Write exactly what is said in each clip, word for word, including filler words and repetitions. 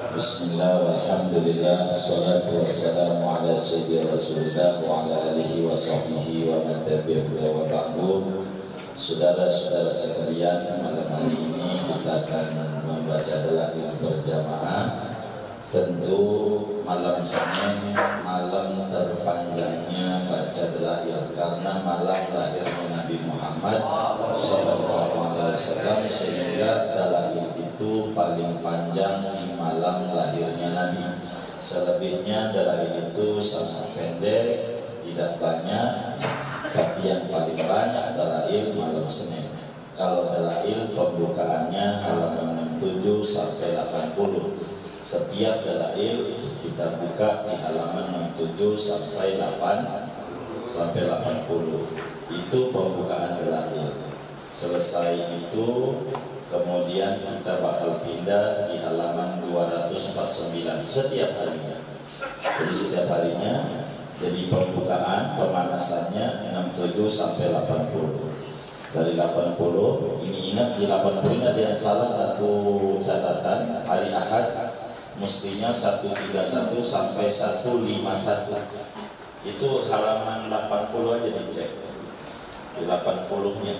Bismillah, walhamdulillah, salatu wassalamu ala sayyidi rasulillah wa ala alihi wa sahbihi wa man tabi'ahu wa ba'du. Saudara-saudara sekalian, malam hari ini kita akan membaca dalail berjamaah. Tentu malam Senin, malam terpanjangnya baca dalail, karena malam lahirnya Nabi Muhammad Sallallahu Alaihi Wasallam, sehingga dalail itu paling panjang di malam lahirnya Nabi. Selebihnya dalail itu sangat pendek, tidak banyak, tapi yang paling banyak dalail malam Senin. Kalau dalail pembukaannya halaman enam puluh tujuh sampai delapan puluh. Setiap dalail kita buka di halaman enam puluh tujuh sampai delapan puluh. Itu pembukaan dalail. Selesai itu kemudian kita bakal pindah di halaman dua ratus empat puluh sembilan setiap harinya. Jadi setiap harinya, jadi pembukaan pemanasannya enam puluh tujuh sampai delapan puluh. Dari delapan puluh, ini ingat di delapan puluh ini ada yang salah satu catatan. Hari Ahad mestinya seratus tiga puluh satu sampai seratus lima puluh satu. Itu halaman delapan puluh aja dicek. Di delapan puluh-nya.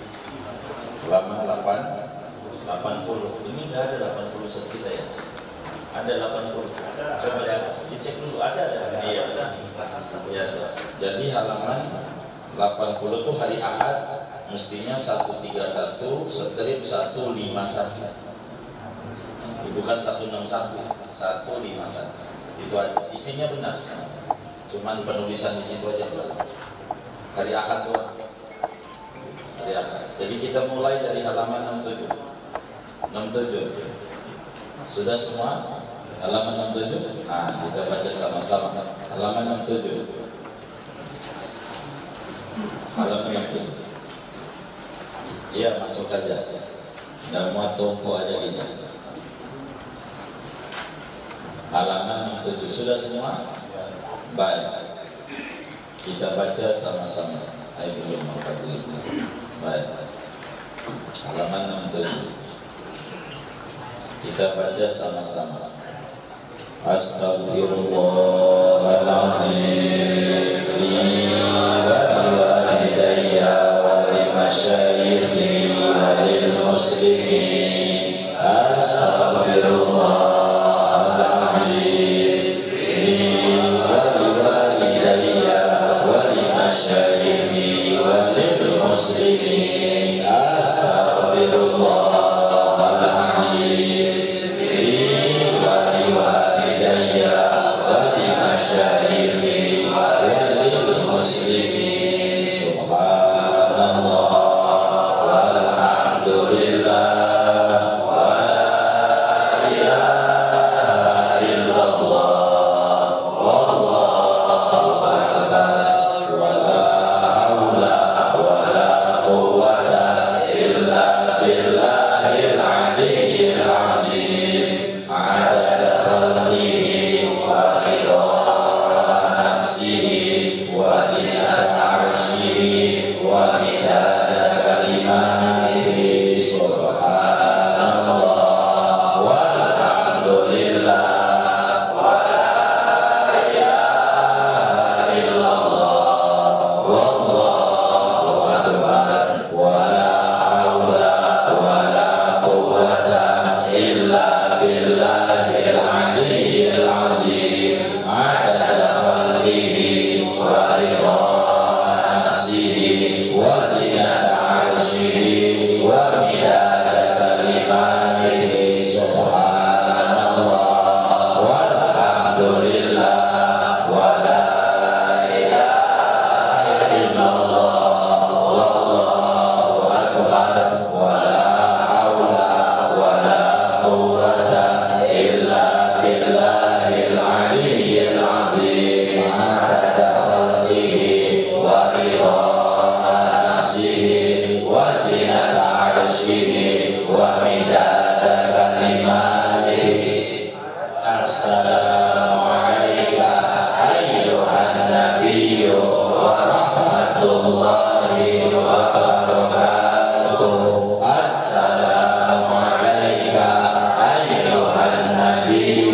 Halaman delapan puluh. Ini enggak ada delapan puluh set kita ya. Ada delapan puluh. Coba coba dicek dulu, ada ada. Iya, ada. Ya, jadi halaman delapan puluh itu hari Ahad mestinya seratus tiga puluh satu strip seratus lima puluh satu. Bukan seratus enam puluh satu, seratus lima puluh satu. Itu aja. Isinya benar semua. Cuman penulisan di situ aja salah. Hari Ahad tuh. Hari Ahad. Jadi kita mulai dari halaman enam puluh tujuh. enam puluh tujuh. Sudah semua? Halaman enam puluh tujuh. Nah, kita baca sama-sama. Halaman enam puluh tujuh. Halaman enam puluh tujuh. Iya, masuk aja. Nggak mau toko aja kita. Halaman enam puluh tujuh. Sudah semua? Baik. Kita baca sama-sama. Ayo belum mau baca itu. Baik. Halaman enam puluh tujuh. Kita baca sama-sama. Astaghfirullahaladzim li wa liwalidayya wa limasyayikhi wa lil muslimin. Astaghfirullahaladzim li wa liwalidayya wa limasyayikhi wa lil muslimin. Astaghfirullahaladzim li wa liwalidayya wa limasyayikhi wa lil muslimin. Subhanallah walhamdulillah wa la ilaha illallah wallahu akbar wa la haula wa la quwwata illa billahil aliyyil azim. Adada khalqihi wa ridha nafsihi wa zinata arsyihi wa midada kalimatihi. Subhanallah walhamdulillah wa la ilaha illallah wallahu akbar wa la haula wa la quwwata illa billahil aliyyil azim. Adada khalqihi wa ridha nafsihi wa zinata arsyihi wa midada kalimatihi. Subhanallah walhamdulillah wa la ilaha illallah wallahu akbar wa la haula wa la quwwata illa billahil aliyyil azim. Adada khalqihi wa ridha nafsihi wa zinata arsyihi wa midada kalimatihi. Assalamu alayka ayyuhan nabiyyu wa rahmatullahi wa barakatuh. Assalamu alayka ayyuhan nabiyyu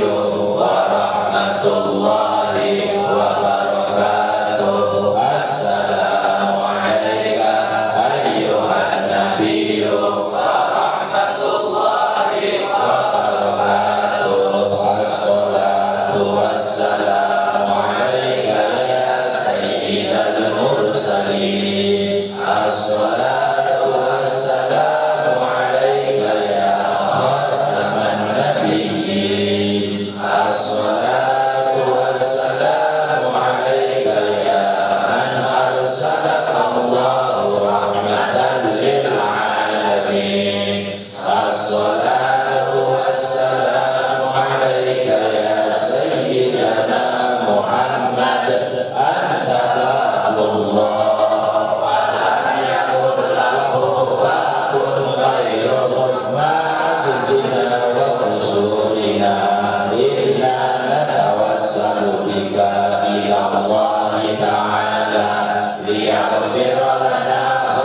alaika ya sayyidana Muhammad anta babullah wa lam yakun lahu babun ghairuhu ma'jizina wa qusurina inna natawassalu bika ila Allah ta'ala liyaghfira lana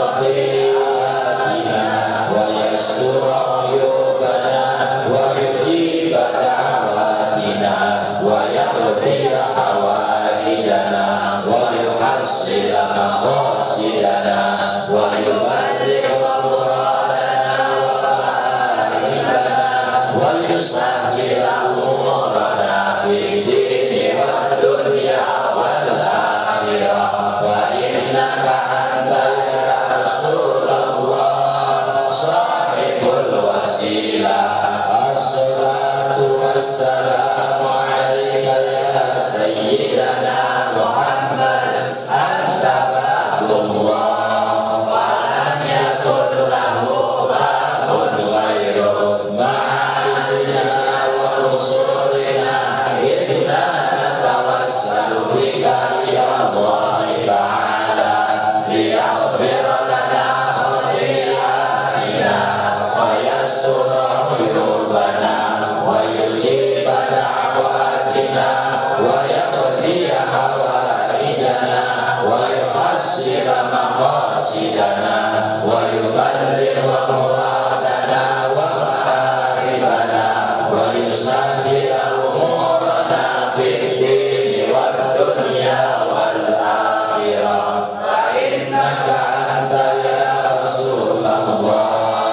khati'atina wa yastura uyubana wa yujiba da'watina wa yaqdiya hawaidana wa yuhassila maqasidana wa yuballigha muradana wa ma'aribana wa yusahhila umurana fid dini wad dunya wal akhirah fa innaka anta ya Rasulullah sahibul wasilah assalatu wassalamu alaika ya sayyidana Muhammad anta babullah wa lam yakun lahu babun ghairuhu ma'izina wa qusurina inna natawassalu bika ila Allah ta'ala liyaghfira lana khati'atina wa yastura uyubana wa yujiba da'watina wa yaqdiya hawaidana wa yuhassila maqasidana wa yuballigha muradana wa ma'aribana wa yusahhila umurana fid dini wad dunya wal akhirah fa innaka anta ya Rasulullah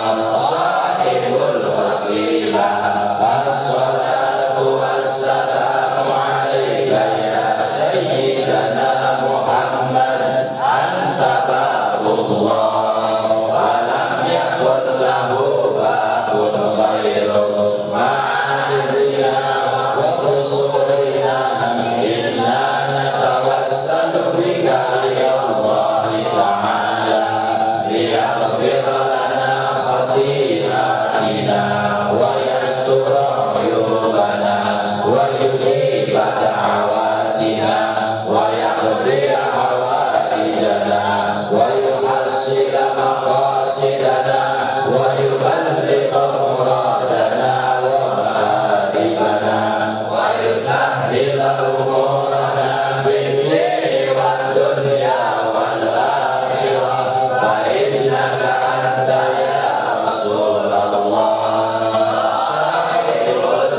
sahibul wasilah assalatu wassalamu alaika ya sayyidana Muhammad anta babullah wa lam yakun lahu babun ghairuhu ma'izina wa qusurina inna natawassalu bika ila Allah ta'ala liyaghfira lana khati'atina wa yastura uyubana wa yujiba da'watina wa yaqdiya hawaidana wa yuhassila maqasidana wa yuballigha muradana wa ma'aribana wa yusahhila umurana fid dini wad dunya wal akhirah fa innaka anta ya Rasulullah sahibul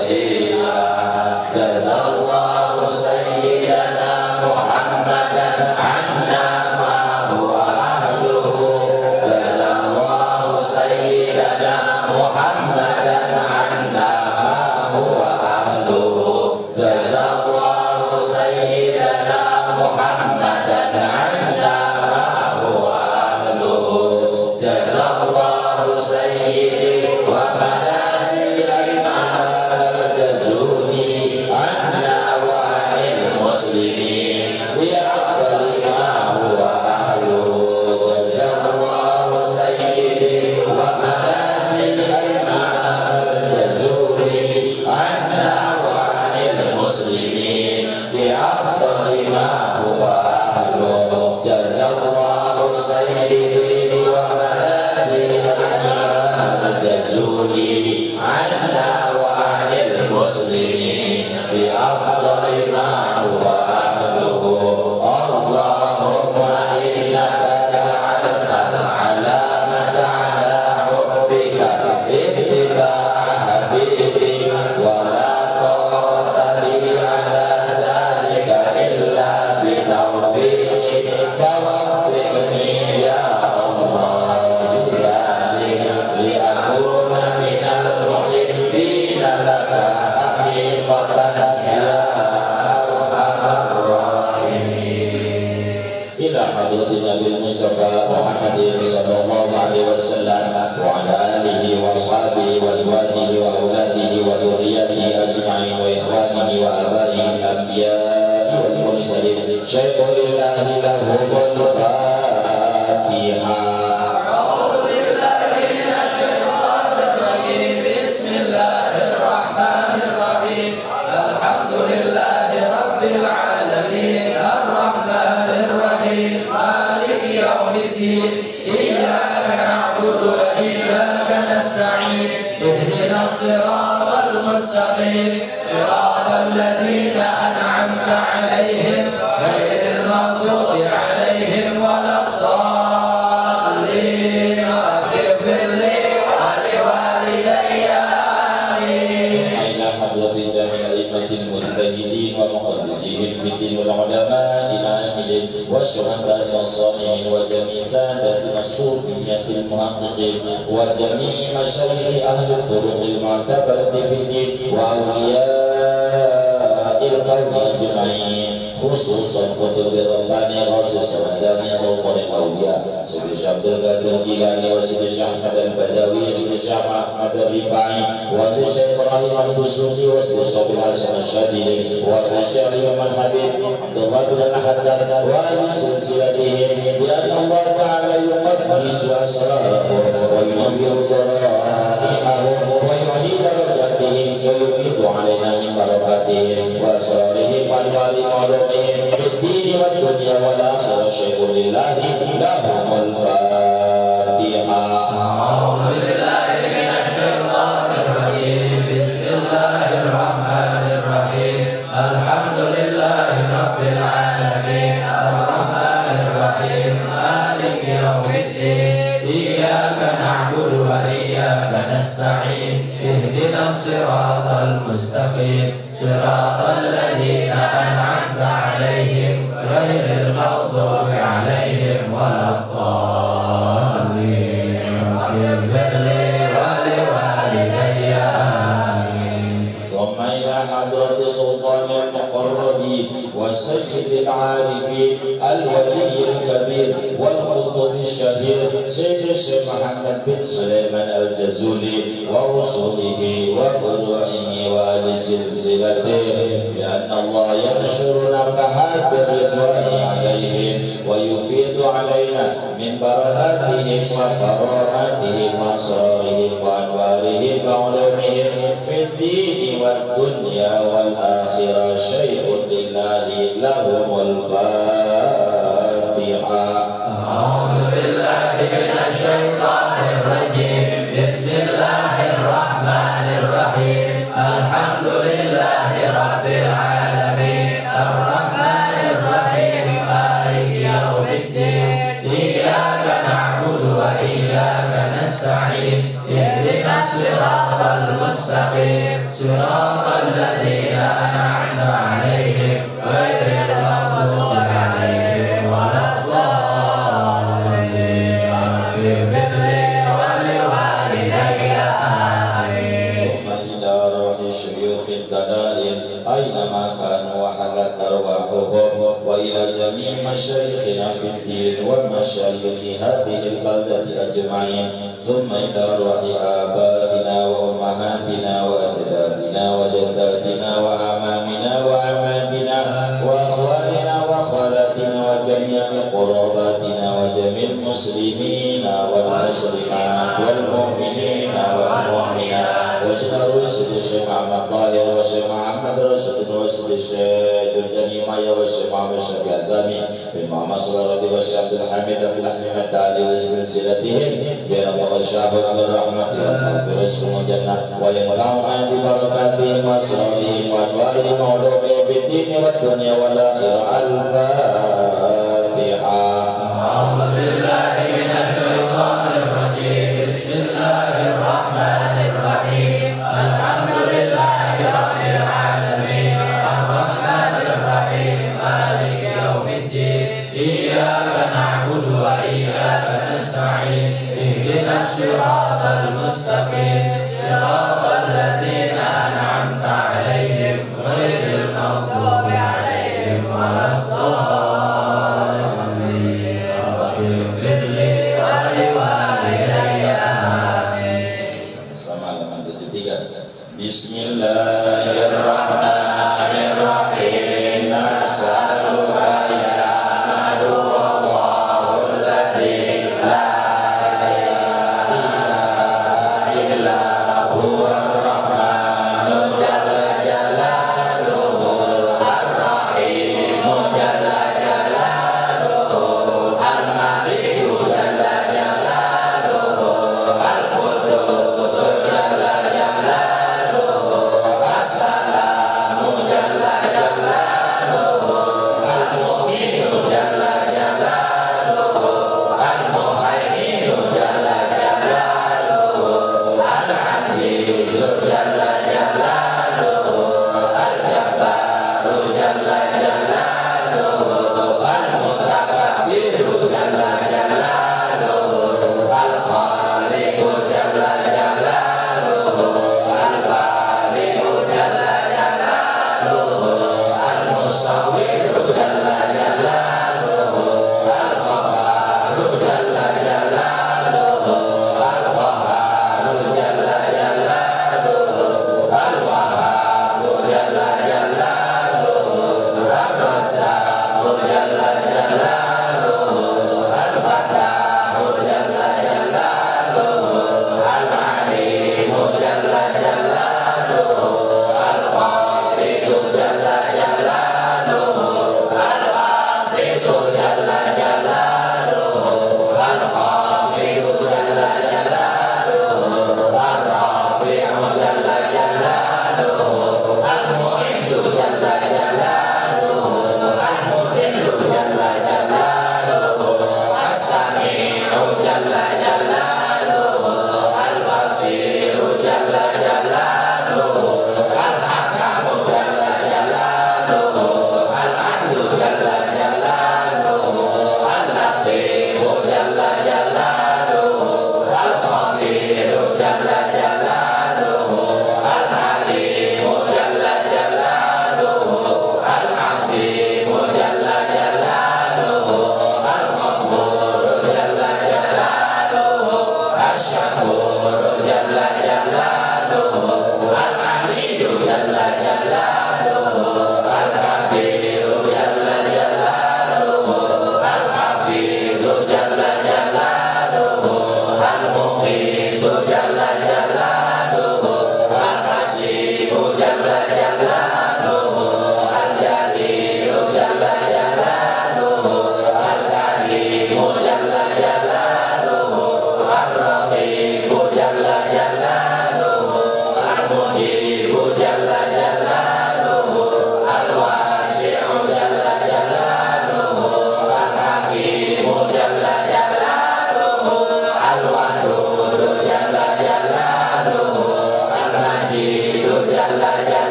wasilah jazallahu sayyidana Muhammadan anna ma huwa ahluhu jazallahu sayyidana Muhammadan anna ma huwa ahluhu jazallahu sayyidana Muhammadan anna ma huwa ahluhu jazallahu sayyidi wa madani al-imam al-jazuni anna wa anil muslimin bi afdali ma huwa ahluhu jazallahu sayyidi wa madani al-imam al-jazuni anna wa anil muslimin bi afdali ma huwa ahluhu jazallahu sayyidi wa madani al-imam al-jazuni anna wa anil muslimin bi afdali ma huwa ahluhu Allahumma innaka ja'alta al-alamata ala hubbika ittiba'a habibi wa la taqata li ala dhalika illa bi tawfiqi fawaffiqni ya Allah li akuna minal muhibbina laka haqiqatan ya arhamar rahimin ila hadratin Nabi Mustafa Muhammadin sallallahu alaihi wasallam wa ala alihi wa sahbihi wa azwajihi wa auladihi wa dhurriyyatihi ajma'in wa ikhwanihi wa abaihi al-anbiya'i wal mursalin syaikhulillah lahumul Fatihah. A'udzu billahi minasy syaithanir rajim. Bismillahirrahmanirrahim. الرحيم الحمد لله رب العالمين الرحمن الرحيم مالك يوم الدين إياك نعبد وإياك نستعين اهدنا الصراط المستقيم صراط الذين أنعمت عليهم غير المغضوب عليهم ولا الضالين رب اغفر لي ولوالدي آمين. إلى حضرة جميع الأئمة المجتهدين ومقلدين في الدين والعلماء العاملين والشهداء والصالحين وجميع سادتنا الصوفية المحققين وجميع مشايخ أهل الطرق المعتبرة في الدين وأولياء القوم أجمعين خصوصا قطب رباني غوث السمداني سلطان الأولياء سيدي الشيخ عبد القادر الجيلاني وسيدي الشيخ أحمد البدوي وسيدي الشيخ أحمد الرفاعي وسيدي الشيخ إبراهيم البسوطي وسيدي الشيخ الحسن الشاذلي وسيدي الشيخ الإمام الحبيب عبد الله بن الحداد وأهل سلسلتهم بأن الله تعالى يقدس أسرارهم وينور ضرائحهم ويعلي درجاتهم ويفيض علينا من بركاتهم وأسرارهم وأنوار معلومهم في الدين والدنيا والآخرة شيء لله لهم الفاتحة. أعوذ بالله من الشيطان الرجيم بسم الله الرحمن الرحيم الحمد لله رب العالمين الرحمن الرحيم مالك يوم الدين إياك نعبد وإياك نستعين اهدنا الصراط المستقيم صراط الذين أنعمت عليهم غير المغضوب عليهم ولا الضالين اغفر لي ولوالدي آمين. ثم إلى حضرة سلطان المقربين والسيد العارفين الولي الكبير والقطب الشهير سيد الشيخ محمد بن سليمان الجزولي ورسله وفروعه وآل سلسلته بأن الله ينشر نفحات الرضوان عليهم ويفيض علينا من بركاتهم وكراماتهم وأسرارهم وأنوارهم وعلومهم في الدين والدنيا والآخرة شيء لله لهم الفاتحة. أعوذ بالله من الشيطان الرجيم بسم الله الرحمن الرحيم الحمد لله رب العالمين الرحمن الرحيم مالك يوم الدين إياك نعبد وإياك نستعين اهدنا الصراط المستقيم صراط الذين أنعمت عليهم غير المغضوب عليهم ولا الضالين رب اغفر لي ولوالدي آمين. ثم إلى روح شيوخ الدلائل أينما كانوا وحلت أرواحهم وإلى جميع مشايخنا في الدين ومشايخ هذه البلدة أجمعين ثم إلى روح آبائنا وأمهاتنا وأجدادنا وجداتنا وأعمامنا وعماتنا وأخواننا وخالاتنا وجميع قراباتنا وجميع المسلمين والمسلمات والمؤمنين والمؤمنات وجدار وسيد الشيخ محمد طاهر والشيخ محمد رشد وسيد الشيخ جرجاني مايا والشيخ محمد شفيع الدامي بن محمد صلى والشيخ عبد الحميد بن أحمد التعلي لسلسلتهم بين الله الشعب بالرحمة والمغفرة والجنة وينفعنا ببركاتهم وأسرارهم وأنوارهم وعلومهم في الدين والدنيا والآخرة. الفاتحة. أعوذ بالله من الشيطان الرجيم بسم الله الرحمن الرحيم الحمد لله رب العالمين الرحمن الرحيم مالك يوم الدين إياك نعبد وإياك نستعين اهدنا الصراط المستقيم صراط الذين أنعمت عليهم غير المغضوب عليهم ولا الضالين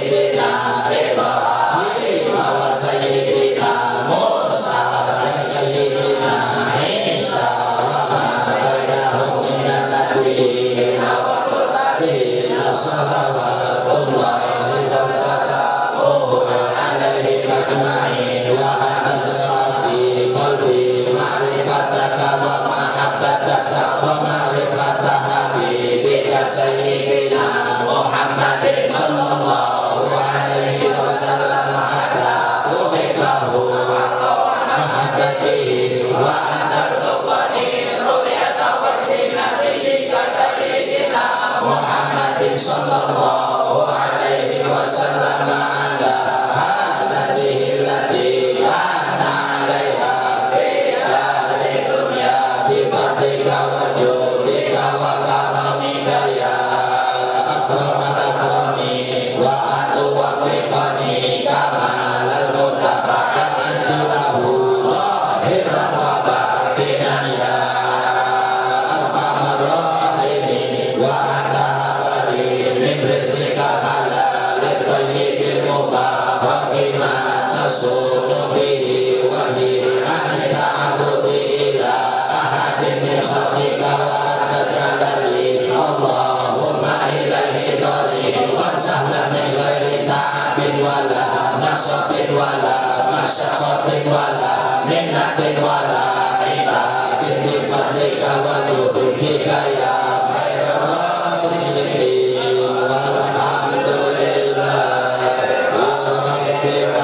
sayyidina Ibrahim wa sayyidina Musa wa sayyidina Isa wa ma bainahum minan nabiyyin sayyidina salawatullahi wa salamuhu alaihi ajma'in wa anzala fi qalbi ma'rifataka wa mahabbataka wa ma'rifata habibika sayyidina Muhammadin sallallahu alaihi wasallam hatta uhibbahu mahabbatihi wa anzalani ru'yata wajhika sayyidina Muhammadin sallallahu alaihi wasallam ala halatihi allati kana alaiha fi dunya bi fadlika wa judika wa karamika ya akramal akramin wa antu wafiqani kamalal mutaba'ati lahu zahiran wa batinan ya arhamar rahimin wa anta habari min rizqika halalil tayyibil mubarakin tasulu bihi wajhi anika abudi ila ahadin min khalqika wa anta jalali Allahumma ilaihi dari wa sahlan min ghairi ta'abin wala nasabin wala masyaqatin wala minnatin wala itabin bi fadlika wa nubika ya khairar raziqin walhamdulillah rabbil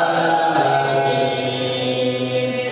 alamin.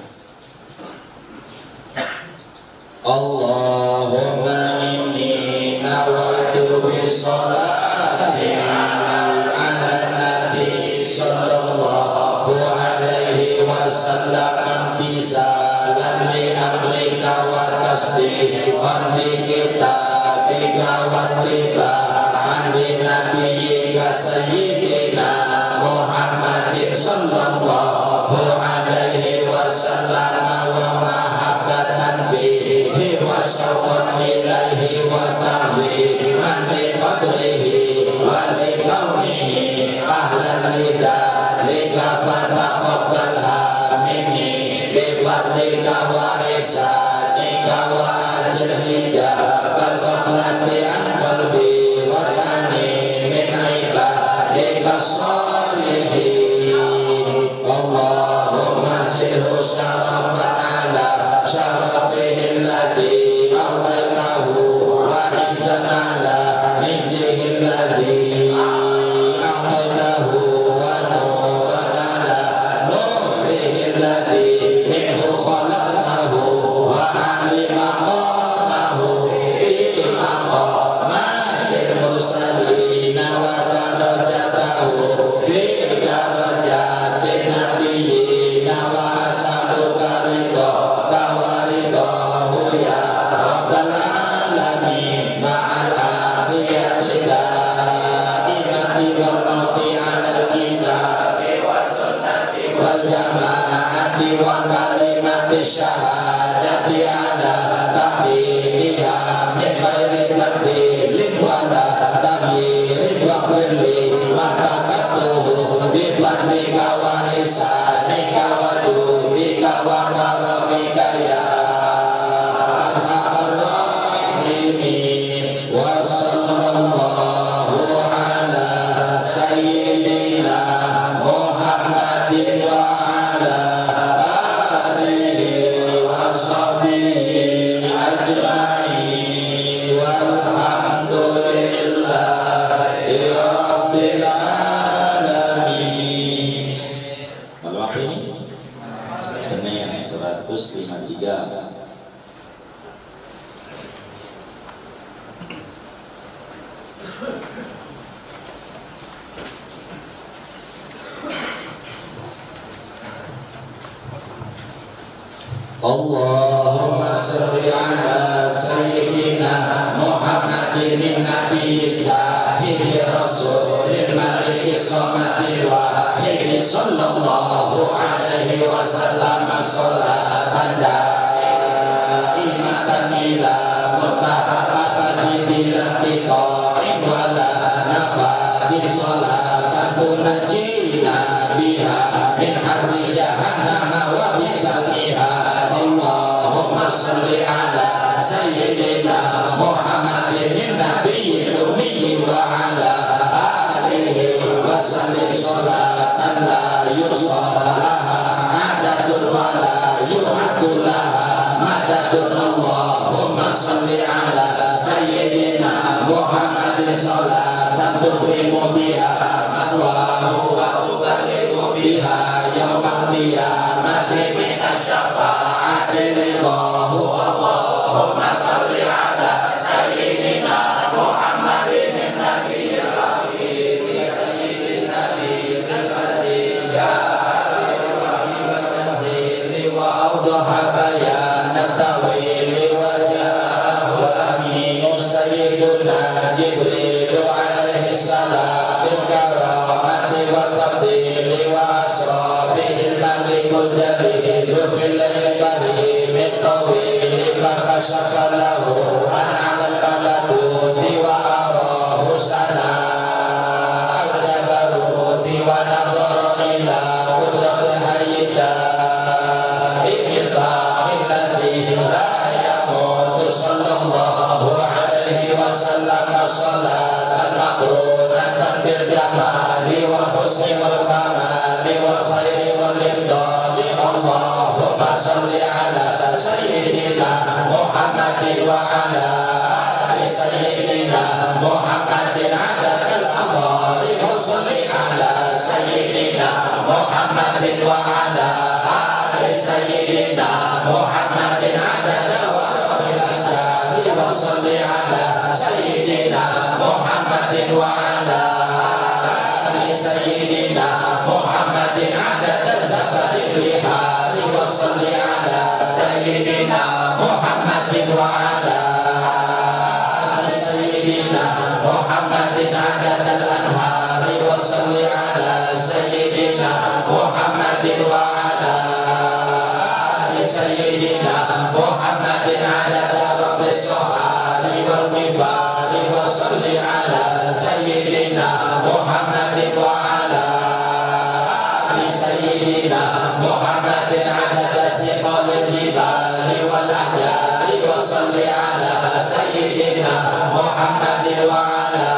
Allahumma inni nawaitu bisolati ala nabi sallallahu alaihi wasallam amtisalan li amrika wa tasdiqan li kitabika wa tibaan li nabiyyika sayyidina Muhammadin sallallahu alaihi wasallam wa mahabbatan fihi wa syauqan ilaihi wa ta'ziman li qadrihi wa li kaunihi ahlan lidzalika fataqabbalha minni bi fadlika wa ihsanika wa azil hijabal ghaflati an qalbi wa ja'alni min ibadika sholihin. Allahumma zidhu syarafan ala syarafihi alladhi a'taytahu wa izzan ala izzihi alladhi a'taytahu wa nuran ala nurihi alladhi minhu khalaqtahu wa ali maqamahu fi maqamatil mursalin wa darajatahu fi darajatin nabiyyin wa as'aluka ridhaka wa ridhahu ya rabbal alamin ma'al afiyati daimati wal mauti 'alal kitabi was sunnati wal jama'ati wa kalimati syahadati ala tahdidiha min ghairi tabdilin wala tagyirin wa kulli matakatuhu bi fadlika wa ihsanika wa judika wa karamika ya arhamar rahimin wa sallallahu ala sayyidina Muhammadin wa ala alihi wa sahbihi ajma'in walhamdulillahi rabbil alamin. Malam apa ini? Senin seratus lima puluh tiga. Allahumma sholli ala sayyidina Muhammadin nabiyyi zahidi rasulil maliki somatil wahidi sallallahu alaihi wasallam sholatan daimatan ila mutaqabbali bil qita'in wala nafadil sholat tunajjina biha min harri jahannam wa min syarriha. Allahumma shalli ala sayyidina Muhammadin nabiyil ummi wa ala alihi wa sallim sholatan la yusalaha adadul wala yu'addulaha madadun. Allahumma shalli ala sayyidina Muhammadin sholatan tuqimu biha aswahu wa tuballighu biha yawmal qiyamati min asy-syafa'ati ridhahu. Allahumma shalli ala sayyidina Muhammadin nabiyil rasyid sayyidin nabiyil karim ya rahim wa tanzil wa awdaha bayanan tawil wa wa aminu sayyiduna Jibril alaihi salam bil karamati wa tabdil wa asrabihil malikul jalil fil karim tawil fakashafa lahu an amal malakuti wa arahu sana al-jabaruti wa nadhara ila qudratil hayyida ibtaqil ladhi la yamutu sallallahu alaihi wasallam salatan maqrunatan bil jamali wal husni wal kamali wal khairi wal ifdali. Allahumma shalli ala sayyidina Muhammadin wa ala ali sayyidina Muhammadin adadal amdari wa shalli ala sayyidina Muhammadin wa ala ali sayyidina Muhammadin adadal warabil asjari wa shalli ala sayyidina Muhammadin wa ala ali sayyidina Muhammadin adadal zabadil bihari wa shalli ala sayyidina Muhammadin wa ala ali sayyidina Muhammadin adadal anhari wa shalli ala sayyidina Muhammadin wa ala ali sayyidina Muhammadin adadal rabbil sohari wal mifari wa shalli ala sayyidina Muhammadin wa ala ali sayyidina Muhammadin adadal siqalil jibali wal ahyari wa shalli ala sayyidina Muhammadin wa ala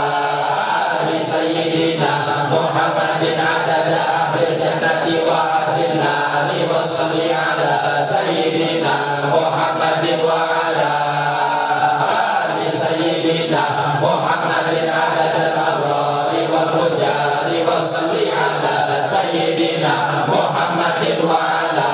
ali sayyidina Muhammadin adada ahlil jannati wa ahlin nari wa shalli ala sayyidina Muhammadin wa ala ali sayyidina Muhammadin adadal abrari wal fujari wa shalli ala sayyidina Muhammadin wa ala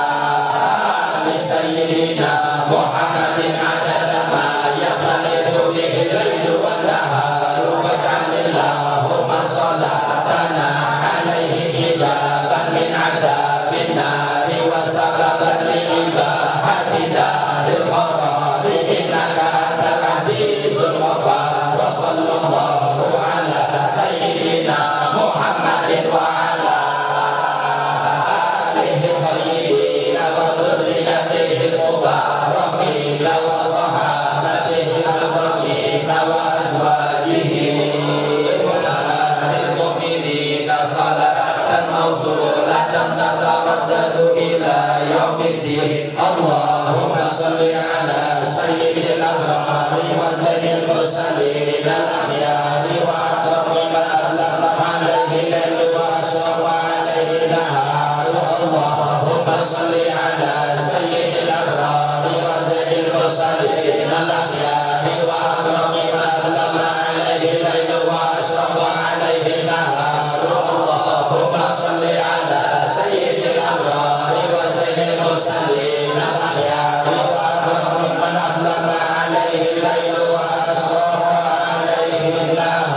ali sayyidina Muhammadin adada ma yaqalidu bihi al-laylu wan naharu wa Allahumma salatana alaihi hijaban min adabin nari wa sababan li'ibahati daril qarari innaka antal azizul ghaffar. Wa sallallahu ala sayyidina Muhammadin wa ala alihi thayyibin wa dhurriyyatihi mubarakin wa sahabatihi al-bakin wa azwajihi mawsulatan tataraddadu ila yaumiddin. Allahumma shalli ala sayyidil abrari wa zainil mursalin al-akhyari wa akrami man adlam alaihi lailu wa asra wa alaihi nahar. Allahumma shalli ala sayyidil abrari wa zainil mursalin al-akhyari wa akrami man adlam alaihi lailu wa asra wa alaihi nahar. Allahumma shalli ala sayyidil abrari wa zainil mursalin al-akhyari wa akrami man adlam alaihi lailu wa asra wa alaihi nahar.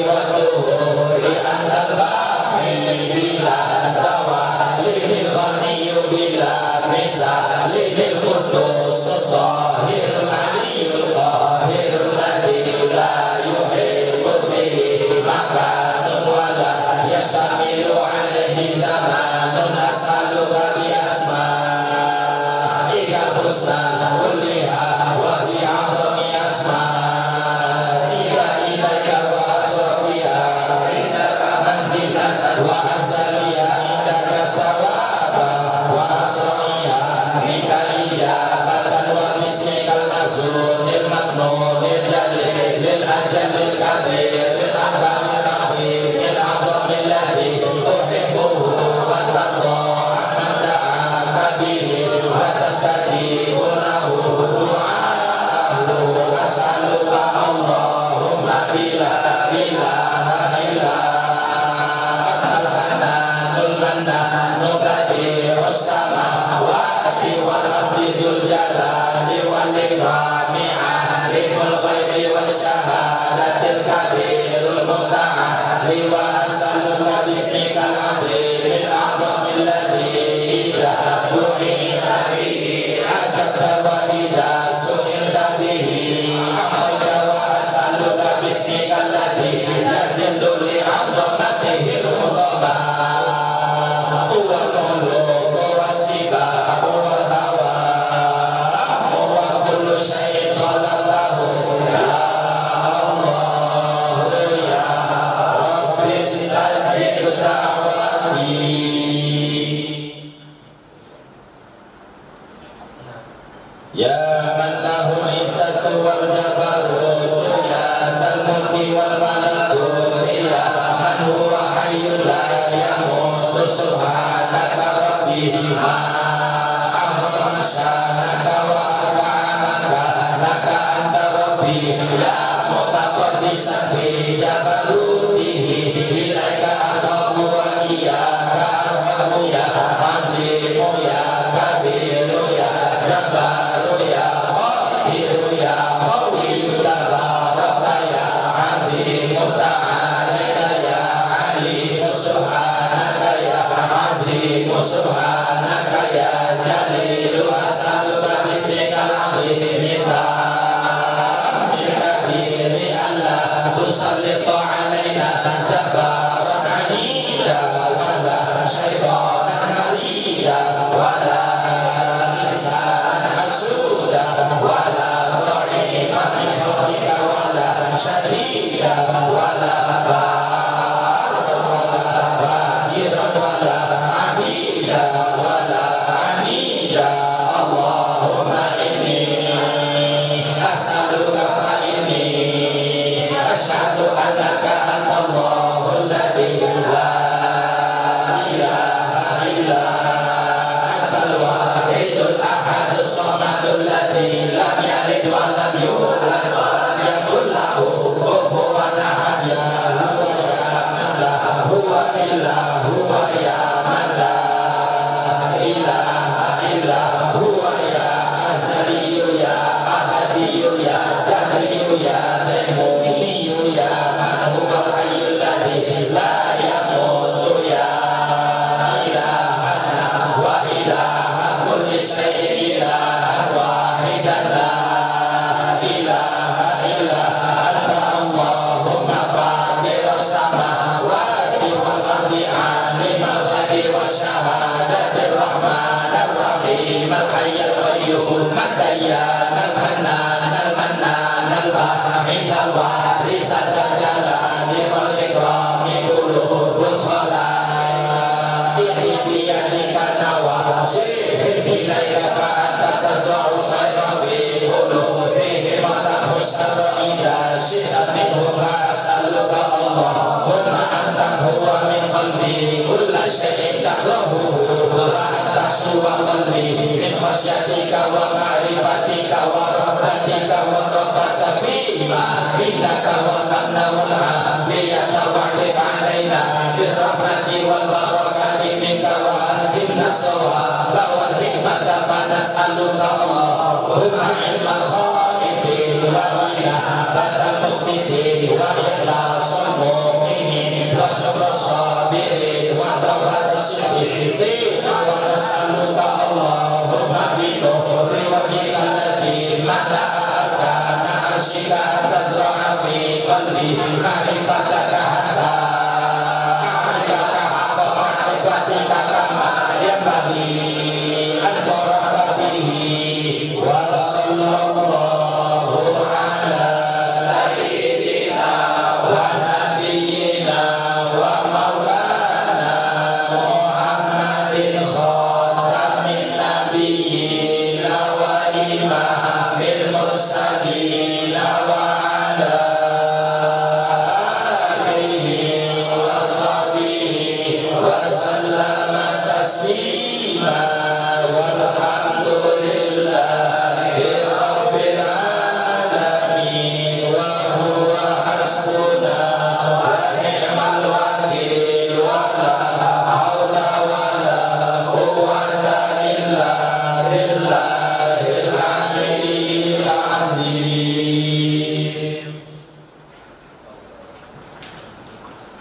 This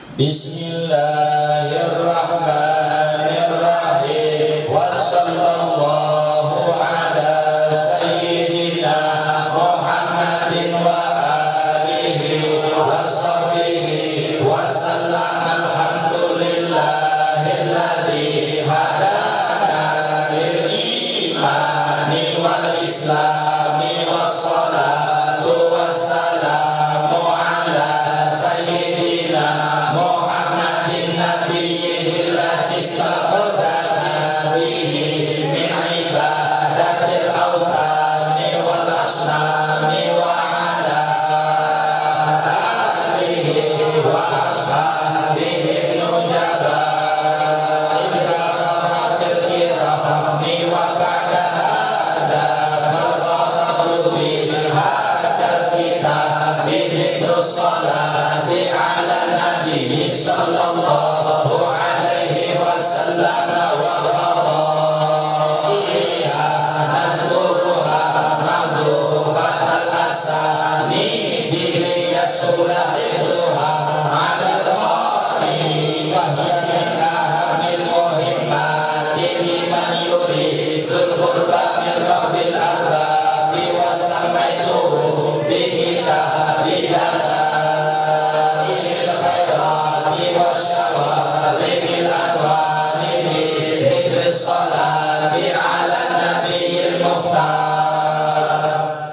Bismillahirrahmanirrahim. Wassallallahu ala sayyidina Muhammadin wa alihi wa sahbihi wa sallam. Alhamdulillahilladzi hadana lil imani wal islami wassalatu wassalamu ala sayyidina Muhammadin nabiyil istaqdana bihi min ibadatil awthani wal asnami wa ala alihi wa ashabihi nujabail karamatil kirami wa ba'da hada farratu fi hadal kitab bidhikrus salati ala nabi sallallahu alaihi wasallam wa qadaiha nadruha ma'dufatal asani diliya surahituha ala qari wa hiya min ahamil muhimmati liman yuridul qurba min rabbil arbabi wa samaituhu bihita bidalailil khairati wa syawaribil adwani bidhikri salati ala nabiyil mukhtar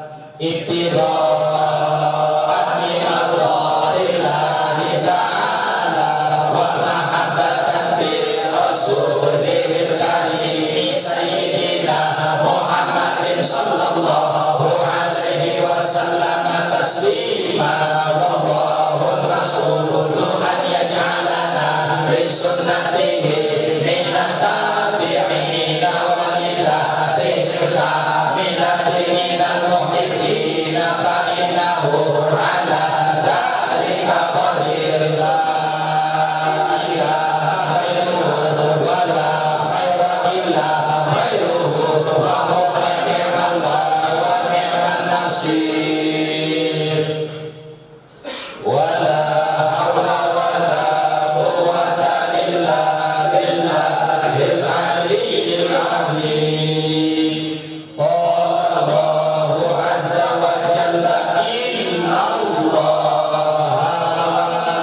ibtira'at min Allahillahi ta'ala wa mahabbatan fi rasulihil karimi sayyidina Muhammadin sallallahu alaihi wasallam taslima wallahul rasulullu an yaj'alana li sunnatihi minat tabi'ina wa lidatihil kamilati minal muhibbina fa innahu ala dhalika qadir. La ilaha ghairuhu wa la khaira illa ghairuhu wa huwa ni'mal mawla wa ni'man nasir. Wa la hawla wa la quwwata illa billahil aliyyil azim. Qala Allahu azza wa jalla inna Allaha wa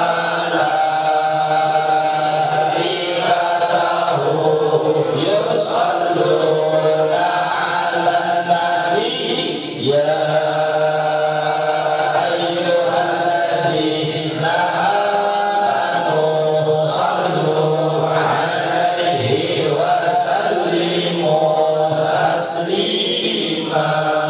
malaikatahu yusalluna 'alan nabi ya ayyuhalladzina amanu sallu 'alaihi wa sallimu taslima.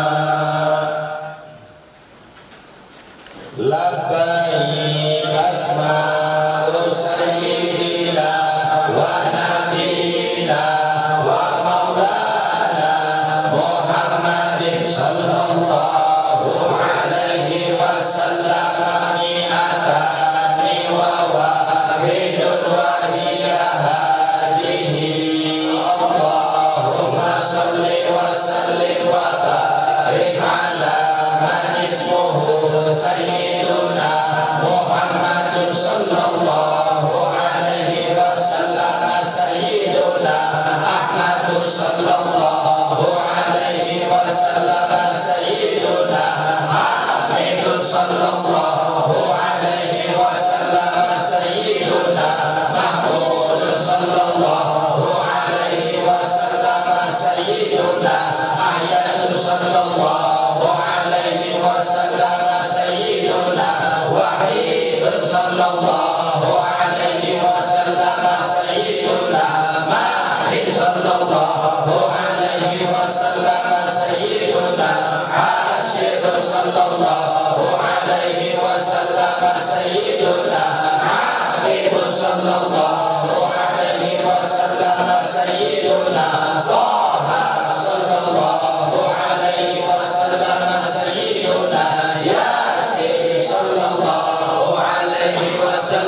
Labbaik asma'u sayyidina wa nabiyina wa maulana Muhammadin sallallahu alaihi wasallam mi'atani wa wahidun wa hiya hadihi. Allahumma salli wa sallim wa barik ala man ismuhu sayyiduna Muhammadun sallallahu alaihi wasallam sayyiduna Ahmadun sallallahu alaihi wasallam sayyiduna Hamidun sallallahu alaihi wasallam sayyiduna Mahmudun sallallahu alaihi wasallam sayyiduna Ahyadun sallallahu alaihi wasallam sayyiduna Wahidun sallallahu alaihi wasallam sayyiduna Mahid sallallahu alaihi wasallam sayyiduna Hashirun sallallahu alaihi wasallam sayyiduna Habibun sallallahu alaihi wasallam sayyiduna Taha sallallahu alaihi wasallam sayyiduna Yasin sallallahu alaihi wasallam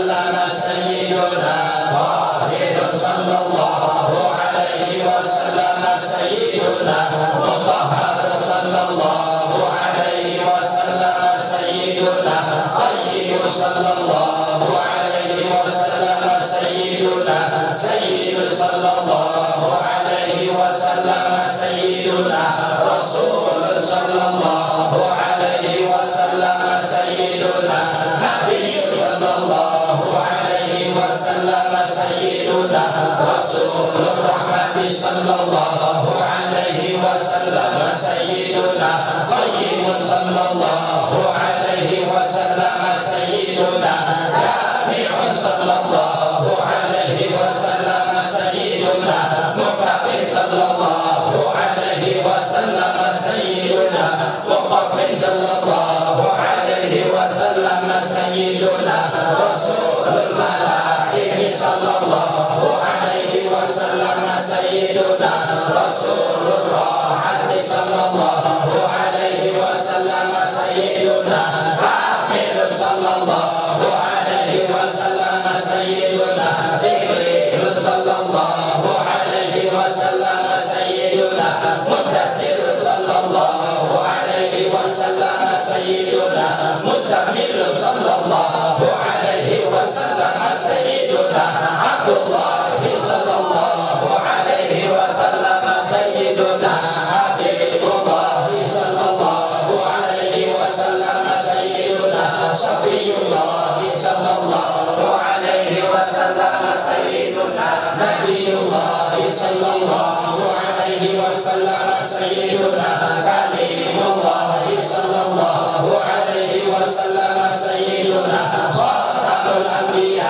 sayyiduna Rasulur rahmati sallallahu alaihi wasallam sayyiduna Qayyimun sallallahu alaihi wasallam sayyiduna Jami'un sallallahu alaihi wasallam sayyiduna Muqtaffin sallallahu alaihi wasallam sayyiduna Muqtaffin sallallahu alaihi wasallam sayyiduna Rasulul malaikati sallallahu alaihi wasallam sayyiduna Rasulur rahmati sallallahu alaihi wasallam sayyiduna Hamidun sallallahu alaihi wasallam sayyiduna Ibrahim sallallahu alaihi wasallam sayyiduna Mudassir sallallahu alaihi wasallam sayyiduna Muzammil sallallahu alaihi wasallam sayyiduna Abdullah sallallahu alaihi wasallam sayyiduna Habibullah sallallahu alaihi wasallam sayyiduna Safiyullah sallallahu alaihi wasallam sayyiduna Nabiyullah sallallahu alaihi wasallam sayyiduna Kalimullah sallallahu alaihi wasallam sayyiduna Khatamul anbiya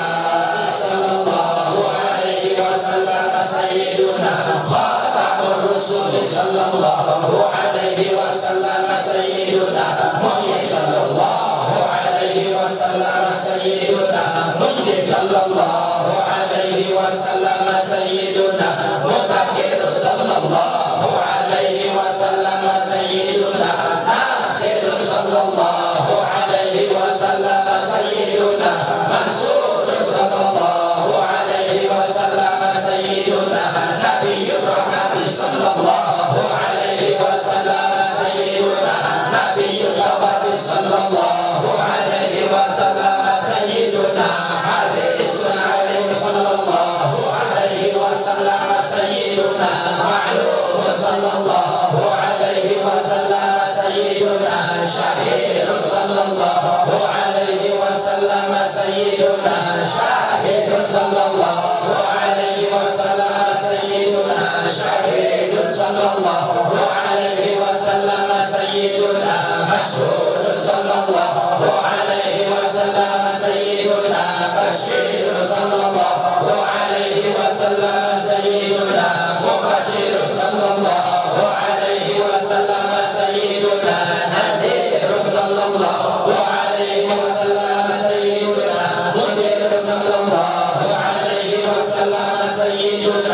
sallallahu alaihi wasallam sayyiduna Khatamur rusul sallallahu alaihi wasallam sayyiduna Muhammad sallallahu alaihi wasallam sayyiduna Mujib sallallahu alaihi wasallam sayyiduna Mutakhir sallallahu alaihi wasallam sayyiduna Nasir sallallahu alaihi wasallam sayyiduna Mansur sallallahu alaihi wasallam sayyiduna Nabiyyur rahmati sallallahu alaihi wasallam sayyiduna Nabiyyul tawbati sallallahu alaihi wasallam sayyiduna Hadisun alim sallallahu alaihi wasallam sayyiduna Ma'lum sallallahu alaihi wasallam sayyiduna Syahirun sallallahu alaihi wasallam sayyiduna Syahidun sallallahu alaihi wasallam sayyiduna Syahidun sallallahu alaihi wasallam sayyiduna Masyhurun sallallahu alaihi wasallam sayyiduna Bashirun sallallahu alaihi wasallam sayyiduna Mubashirun sallallahu alaihi wasallam sayyiduna Nadhirun sallallahu alaihi wasallam sayyiduna Mudhirun sallallahu alaihi wasallam sayyiduna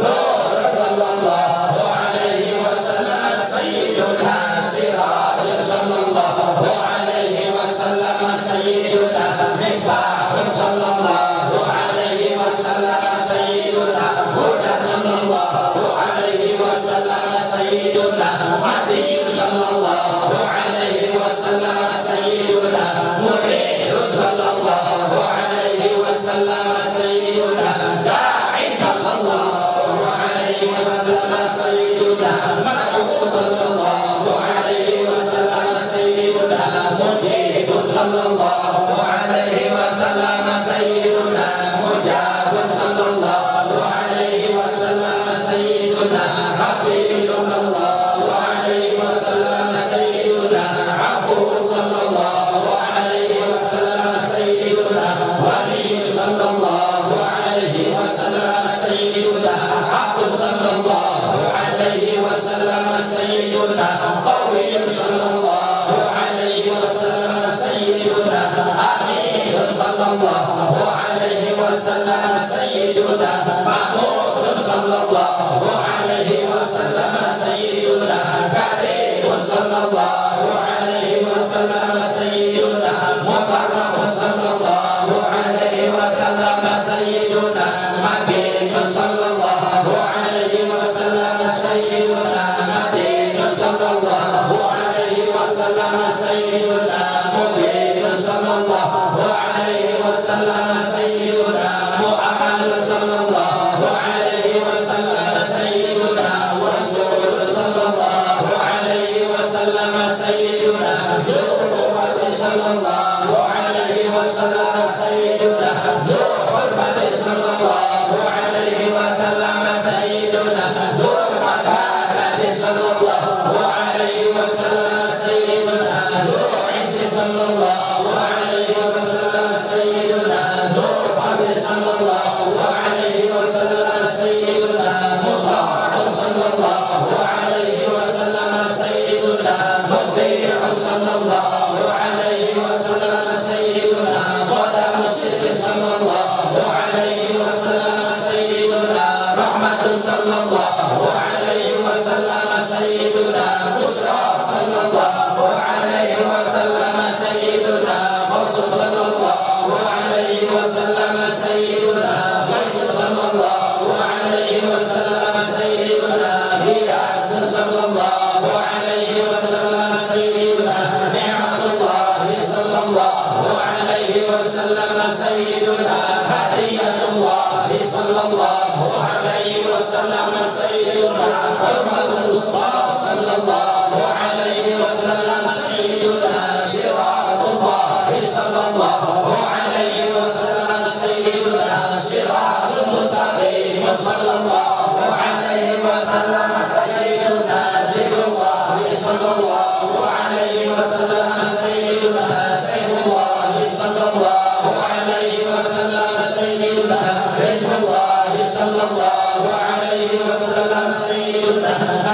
Nur sallallahu alaihi wasallam sayyiduna Sirajun sallallahu alaihi wasallam sayyiduna Misbahun sallallahu alaihi wasallam sayyiduna Hudan sallallahu alaihi wasallam sayyiduna Mahdiyyun sallallahu alaihi wasallam sayyiduna Munirun sallallahu alaihi wasallam sayyiduna Da'in sallallahu alaihi wasallam sayyiduna Mad'un sallallahu alaihi wasallam sayyiduna Mujibun sallallahu alaihi wasallam sayyiduna Mujabun sallallahu alaihi wasallam sayyiduna Hafizun sallallahu alaihi wasallam sayyiduna Afuwun sallallahu alaihi wasallam sayyiduna Waliyyun sallallahu alaihi wasallam sayyiduna Haqqun sallallahu alaihi wasallam sayyiduna Qawiyyun sallallahu alaihi wasallam sayyiduna Aminun sallallahu alaihi wasallam sayyiduna Mahmudun sallallahu alaihi wasallam sayyiduna Karimun sallallahu alaihi wasallam sayyiduna Mukarramun sallallahu alaihi wasallam sayyiduna Makinun sallallahu alaihi wasallam sayyiduna Madinun sallallahu alaihi wasallam sayyiduna Mubinun sallallahu alaihi wasallam sayyiduna Muhammadun sallallahu alaihi wasallam sayyiduna Rasulun sallallahu alaihi wasallam sayyiduna sallallahu alaihi wasallam sayyiduna Dzul Hurmati sallallahu sallallahu alaihi wasallam sayyiduna Muhammad sallallahu alaihi wasallam sayyiduna Muhammad sallallahu alaihi wasallam sayyiduna Qadam Sirrin sallallahu alaihi wasallam sayyiduna Rahmatun sallallahu alaihi wasallam sayyiduna Busra sallallahu alaihi wasallam sayyiduna Qawsun sallallahu alaihi wasallam sayyiduna Qawsun sallallahu alaihi wasallam sayyiduna Hiyasun sallallahu alaihi wasallam sayyiduna Ni'matullah sallallahu alaihi wasallam sayyiduna Hadiyatullah sallallahu alaihi wasallam sayyiduna Hurmatul Mustafa sallallahu alaihi wasallam sayyiduna Siratullah sallallahu alaihi wasallam sayyiduna Siratul Mustaqim sallallahu alaihi wasallam sayyiduna Zikrullah sallallahu alaihi wasallam sayyiduna Sayyidullah sallallahu alaihi wasallam sayyiduna Ridullah sallallahu alaihi wasallam sayyiduna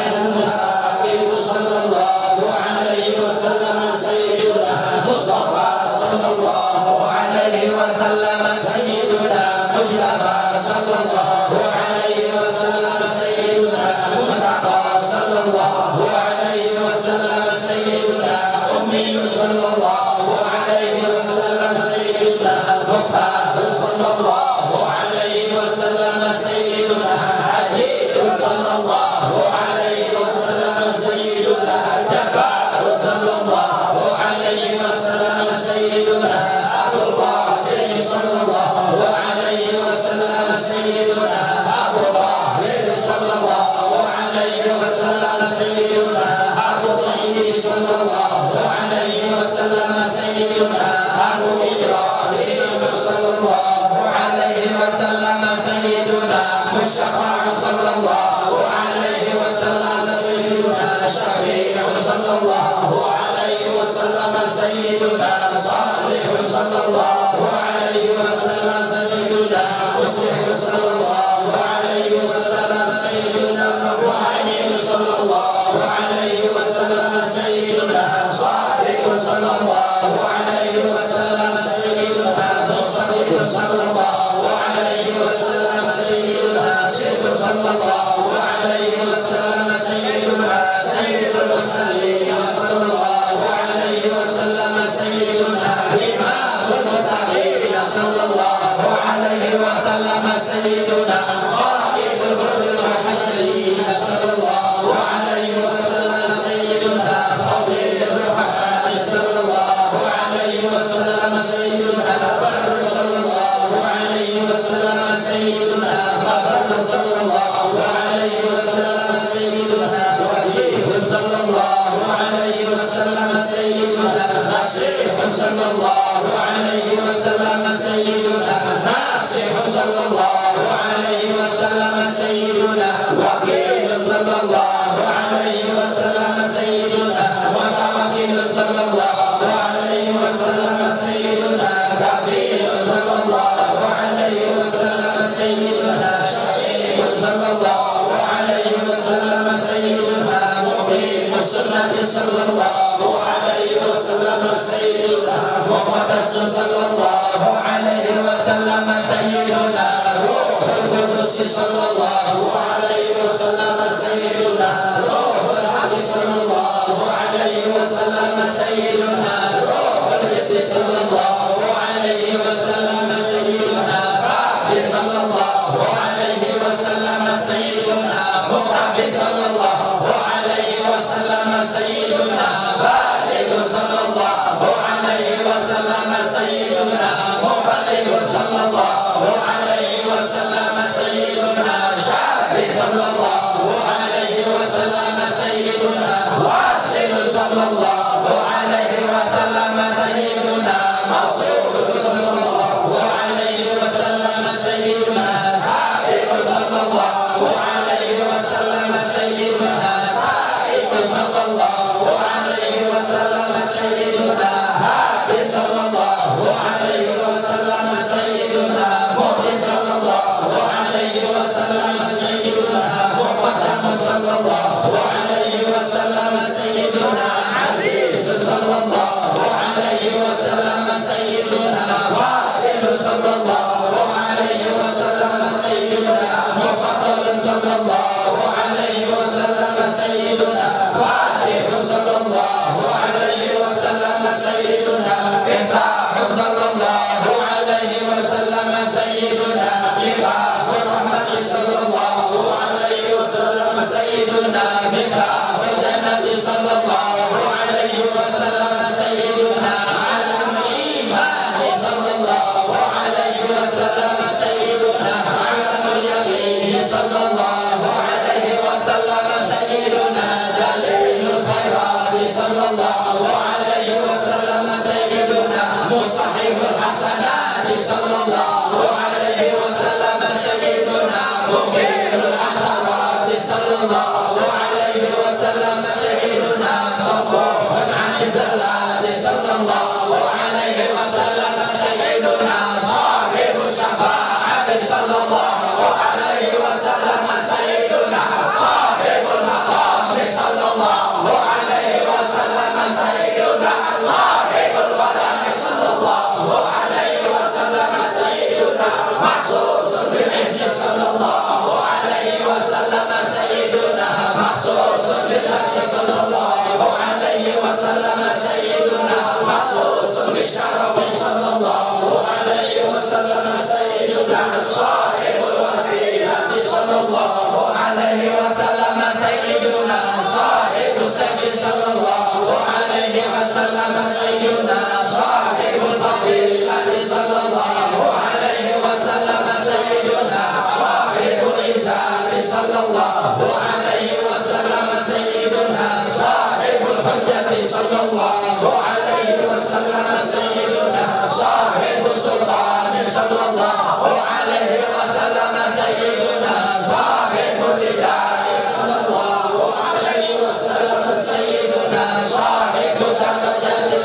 Al-Musaqib sallallahu alaihi wasallam sayyiduna Mustafa sallallahu alaihi wasallam sayyiduna Mujtaba sallallahu alaihi wasallam sayyiduna Muntaqa sallallahu alaihi wasallam sayyiduna Ummi sallallahu alaihi wasallam sayyiduna Mukhtar sallallahu alaihi wasallam sayyiduna Ajib sallallahu alaihi wasallam sayyiduna Jabbar sallallahu alaihi wasallam sayyiduna Abdul Qasim sallallahu alaihi wasallam sayyiduna Abu Tahir sallallahu alaihi wasallam sayyiduna Abu Tayyib sallallahu alaihi wasallam sayyiduna Abu Ibrahim sallallahu alaihi wasallam sayyiduna Musyafa' sallallahu alaihi wasallam sayyiduna Syafi' sallallahu alaihi wasallam sayyiduna Salih sallallahu alaihi wasallam sayyiduna Muslim sallallahu alaihi wasallam sayyiduna Muhammad sallallahu alaihi wasallam sayyiduna Sadiq sallallahu alaihi wasallam sayyiduna Mustaqim sallallahu alaihi wasallam sayyiduna Syekh sallallahu alaihi wasallam sayyiduna Sayyidul Mursalin sallallahu alaihi wasallam sayyiduna Imamul Muttaqin sallallahu alaihi wasallam sayyiduna Qaidul Ghurril Muhajjalin sallallahu alaihi wasallam sayyiduna Fadilur Rahman sallallahu alaihi wasallam sayyiduna Badr sallallahu alaihi wasallam sayyiduna Badr sallallahu alaihi wasallam sayyiduna Wajib sallallahu alaihi wasallam sayyiduna Nasih sallallahu alaihi wasallam sayyiduna Nasih sallallahu alaihi wasallam sayyiduna Wakil sallallahu alaihi wasallam sayyiduna Mutawakkil sallallahu alaihi wasallam sayyiduna Kafil sallallahu alaihi wasallam sayyiduna Syafiq sallallahu alaihi wasallam sayyiduna Muqim sunnati sallallahu alaihi wasallam sayyiduna Muqaddas sallallahu alaihi wasallam sayyiduna Ruhul Qudus sallallahu alaihi wasallam sayyiduna Ruhul Haq sallallahu alaihi wasallam sayyiduna Ruhul Isti sallallahu alaihi wasallam sayyiduna Kafir sallallahu alaihi wasallam sayyiduna Muqtafi sallallahu alaihi wasallam sayyiduna Baligh sallallahu alaihi wasallam sayyiduna Muballigh sallallahu alaihi wasallam sayyiduna Syafiq sallallahu alaihi wasallam sayyiduna Wasil sallallahu alaihi wasallam sayyiduna sallallahu alaihi wasallam sayyiduna dalilul khairat sallallahu alaihi wasallam sayyiduna mustahibul hasanat sallallahu alaihi wasallam sayyiduna muqilul akhirat sallallahu alaihi wasallam sayyiduna safuhun an zallat sallallahu alaihi wasallam sayyiduna sahibus syafa'at sallallahu alaihi wasallam sayyiduna sahibul maqam sallallahu alaihi wasallam sayyiduna sahibul qadam sallallahu alaihi wasallam sayyiduna mahsusun bil izz sallallahu alaihi wasallam sayyiduna mahsusun bil hadi sallallahu alaihi wasallam sayyiduna mahsusun bil syaraf sallallahu alaihi wasallam sayyiduna sahibul wasilah sallallahu alaihi wasallam sayyiduna sahibus sayyi sallallahu alaihi wasallam sayyiduna sahibul fadilah sallallahu alaihi wasallam sayyiduna sahibul izzat sallallahu alaihi wasallam sayyiduna sahibul hujjat sallallahu alaihi wasallam sayyiduna sahibus sultan sallallahu alaihi wasallam sayyiduna sahibul hidayah sallallahu alaihi wasallam sayyiduna sahibul taqaddum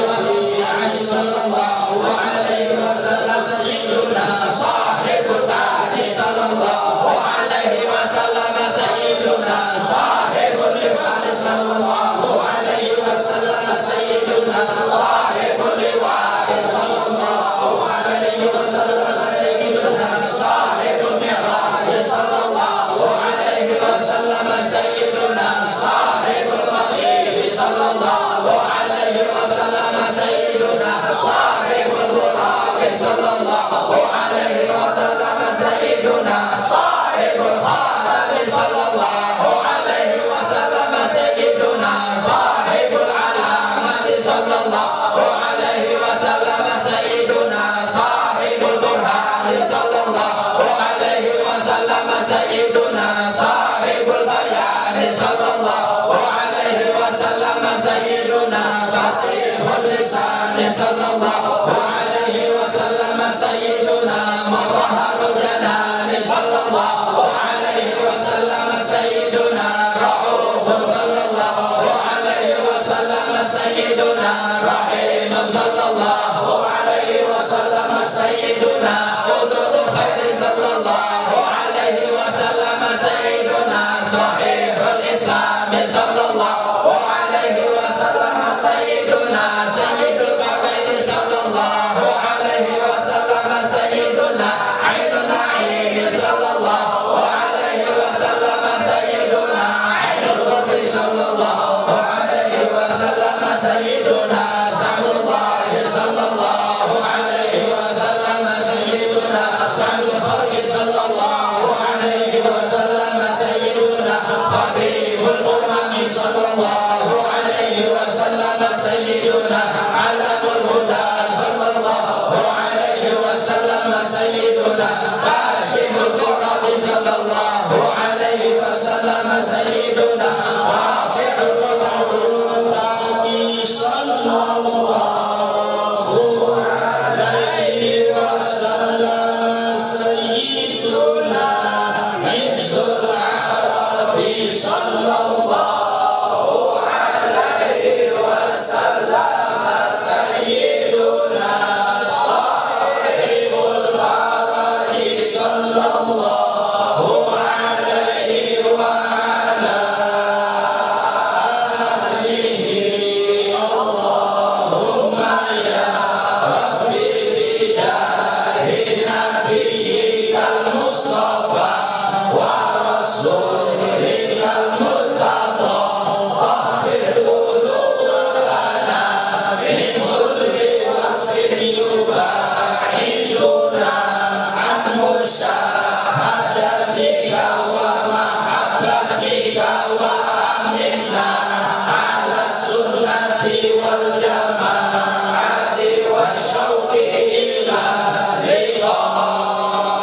sallallahu alaihi wasallam sayyiduna sahibul taji sallallahu alaihi wasallam sayyiduna sahibul ifad sallallahu alaihi wasallam sayyiduna sahibul liwad sallallahu alaihi wasallam sayyiduna sahibul mi'raj sallallahu alaihi wasallam sayyiduna sahibul qadid sallallahu alaihi wasallam sayyiduna sahibul buraq sallallahu alaihi wasallam sayyiduna sahibul khatam sallallahu alaihi wasallam sayyiduna sahibul alamat sallallahu alaihi wasallam sayyiduna sahibul burhan sallallahu alaihi wasallam sayyiduna sahibul bayan sallallahu alaihi wasallam sayyiduna fasihul lisan sallallahu alaihi wasallam sayyiduna mutahharul janan sallallahu alaihi wasallam sayyiduna ra'ufun sallallahu alaihi wasallam sayyiduna rahim sallallahu alaihi wasallam sayyiduna udul khair sallallahu alaihi wasallam sayyiduna sahihul islam sallallahu alaihi wasallam sayyiduna sayyidul babain sallallahu alaihi wasallam sayyiduna ainun na'im sallallahu alaihi wasallam sayyiduna ainul qudri sallallahu alaihi wasallam sayyiduna sa'dullah sallallahu alaihi wasallam sayyiduna sa'dul khalqi sallallahu alaihi wasallam sayyiduna habibul umam sallallahu alaihi wasallam sayyiduna alamul huda sallallahu alaihi wasallam sayyiduna kashiful qurab sallallahu alaihi wasallam sayyiduna rafi'ul qurab sallallahu alaihi wasallam sayyiduna hifzul arabi sallallahu alaihi wasallam sayyiduna sahibul faraj sallallahu alaihi wa ala alihi Allahumma ya rabbi bidahi nabiyyikal mustafa wa rasulikal murtada tahhir qulubana min kulli wasfin yubaiduna an musyahadatika wa mahabbatika wa aminna ala sunnati wal jamaati wa syauqi ila liqa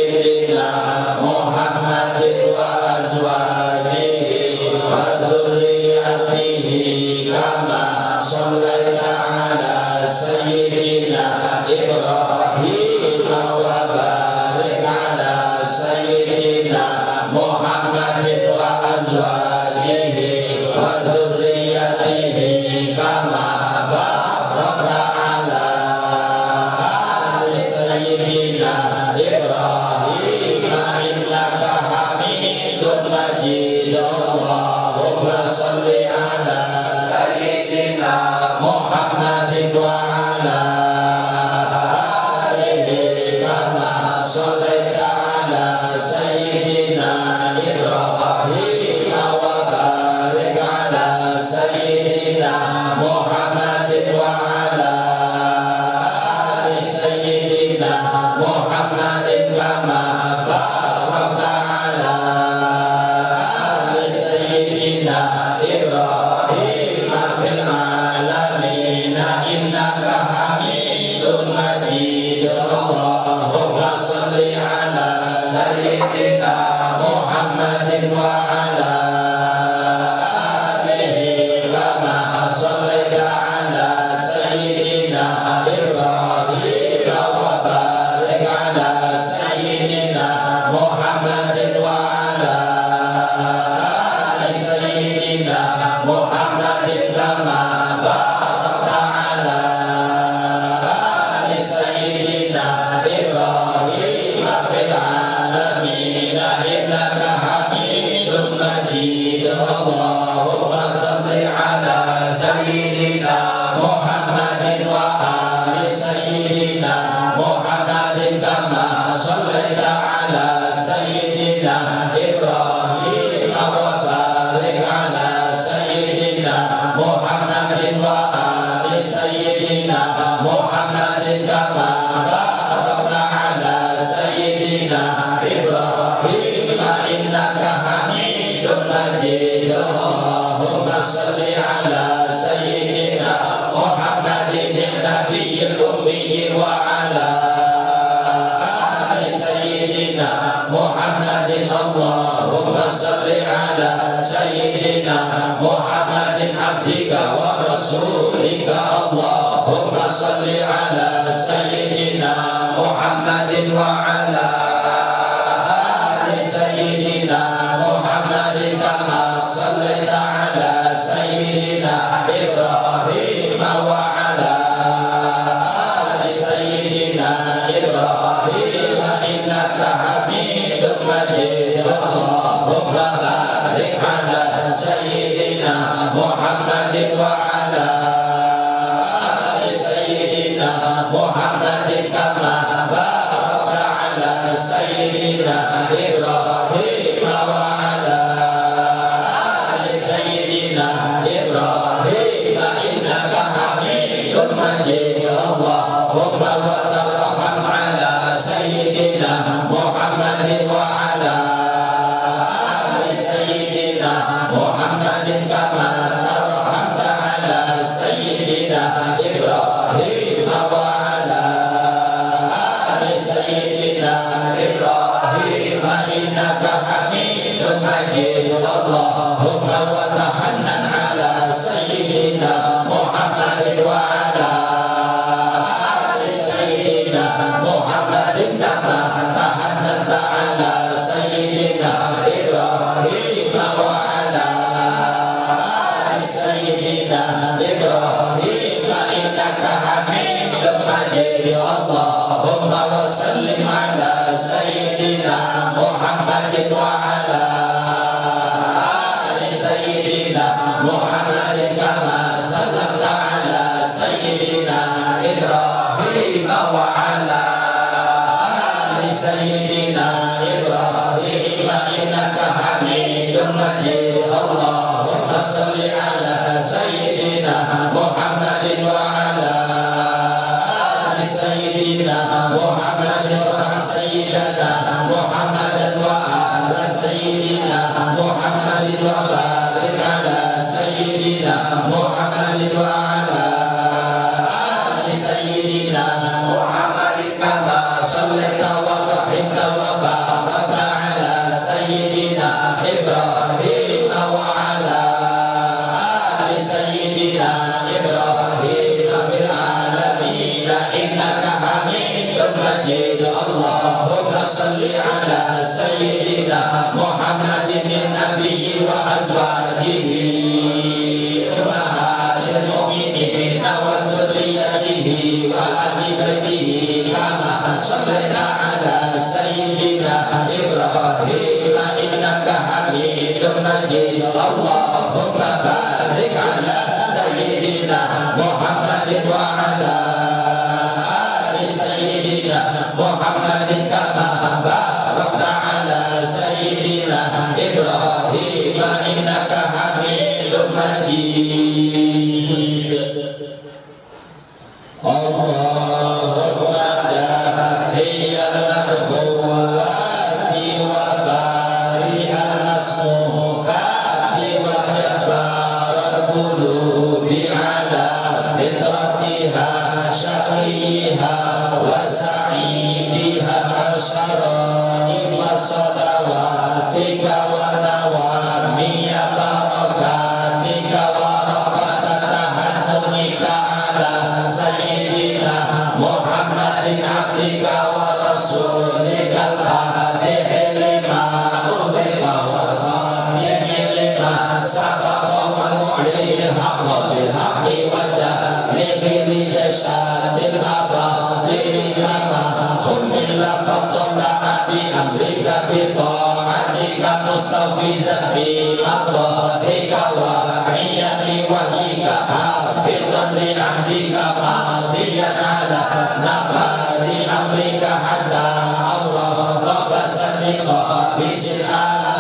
sayyidina Muhammadin wa azwajihi wa dzurriyyatihi kama shallaita ala sayyidina Ibrahim wa barik ala sayyidina Muhammadin wa azwajihi wa dzurriyyatihi kama barakta ala ali sayyidina Ibrahim innaka Hamidum Majid. Allahumma shalli ala sayyidina Muhammadin wa ala alihi kama shallaita ala sayyidina Ibrahim wa barik ala sayyidina Muhammadin wa ala ali sayyidina Muhammadin kama barakta ala ali sayyidina Ibrahim fil alamin innaka Hamidum Majid. Allahumma shalli ala sayyidina Muhammadin wa ala alihi kama shallaita ala sayyidina Ibrahim wa barik ala sayyidina Muhammadin wa ala ali sayyidina Muhammadin kama barakta ala ali sayyidina Ibrahim fil alamin innaka Hamidum Majid. Allahumma shalli ala sayyidina Muhammadin wa ali sayyidina Muhammadin kama shallaita ala sayyidina Ibrahim wa barik ala sayyidina Muhammadin wa ali sayyidina Muhammadin kama barakta ala sayyidina Ibrahim innaka Hamidum Majid. Allahumma shalli ala sayyidina Muhammadin nabiyil ummi wa ala ali sayyidina Muhammadin. Allahumma shalli ala sayyidina Muhammadin abdika wa rasulika. Allahumma shalli ala sayyidina Muhammadin wa ala ali sayyidina Muhammadin kama shallaita ala sayyidina Ibrahim wa ala ali sayyidina Ibrahim innaka Hamidum Majid. Allahumma barik ala sayyidina Muhammadin wa ala ali sayyidina Muhammadin kama barakta ala sayyidina Ibrahim wa ala ali sayyidina Ibrahim innaka Hamidum Majid. Allahumma wa tarham ala sayyidina Muhammadin wa ala ali sayyidina Muhammadin kama tarhamta ala sayyidina Ibrahim wa ala ali sayyidina Ibrahim innaka Hamidum Majid. Allahumma wa tahannan ala sayyidina Muhammadin wa ala ali sayyidina Muhammadin kama tahannanta ala sayyidina Ibrahim wa ala ali sayyidina Ibrahim innaka Hamidum Majid. Allahumma wa sallim ala sayyidina Muhammadin wa ala ali sayyidina Muhammadin kama sallamta ala sayyidina Ibrahim wa ala ali sayyidina Ibrahim innaka Hamidum Majid. Allahumma salli ala sayyidina Muhammadin wa ala ali sayyidina Muhammadin wa sayyidina Muhammadan wa ala sayyidina Muhammadin wa barik ala sayyidina Muhammadin wa ala ali sayyidina Muhammadin kama sallaita wa rahimta wa ala sayyidina Muhammadin nabiyyi wa azwajihi ummahatil mu'minin wa dzurriyyatihi wa ahli baitihi kama shallaita ala sayyidina Ibrahim innaka Hamidum Majid. Allahumma barik ala sayyidina Muhammadin wa ala ali sayyidina Muhammadin kama barakta ala sayyidina Ibrahim innaka Hamidum Majid. Allahumma dahiyal madhuwati wa bari'al masmukati wa jabbaral qulubi ala fitratiha syariha wa sa'idiha asyarani wa salawatika wa nawamiya barakatika wa raqatatahannunika ala sayyidina Muhammadin abdika wa rasulika al-fatih lima ughliqa wa khatimi lima sabaqa wa mu'lil haqqa bil haqqi wa tablighil li jasadil abatil lama humila fadla bi amrika bi ta'atika mustafizan fi maqdika wa iyani wahika hafidhan li ahdika ma'adiyan ala nafari amrika hatta Allah rabbas sadiqa bisil ala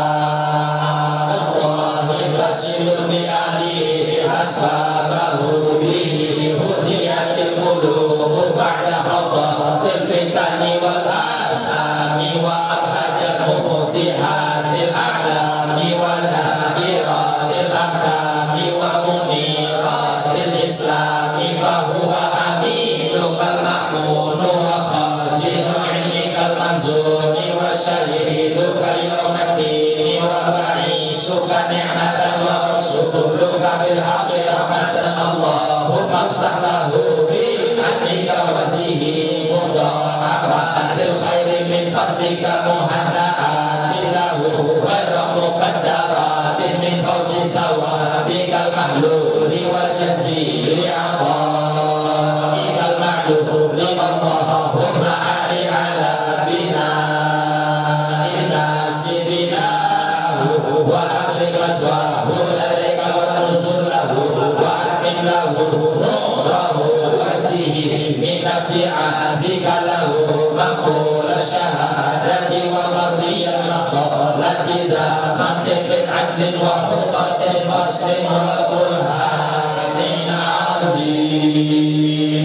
Allahi basilu bi alihi ashabahu bihi hudiyatil qulub ba'da khatatil fitani wal asami wa abhajamu tihatil a'lami wa nabiratil ahdami wa muniratil islami fahuwa aminu bal ma'munu wa khazinu ilmikal manzuni wa syahiduka yawmatini wa ba'isuka ni'matan wa rasuluka bil haqqi rahmatan. Allahumma afsah lahu fi annika wa zihi mudha'afatil khairi min fadlika muhanna'atin lahu ghayra muqaddaratin min fawzi sawabikal mahluli wal jazili a'ta'ikal ma'luli. Allahumma ali ala bina inna sidina wa akhlil maswahu ladaika wa nuzulahu wa amin lahu nurahu warzihi min abdi'azika lahu maqbul syahadati wa mardiyal maqalati dha mantiqin adlin wa khutatin faslin wa qur'anin azim.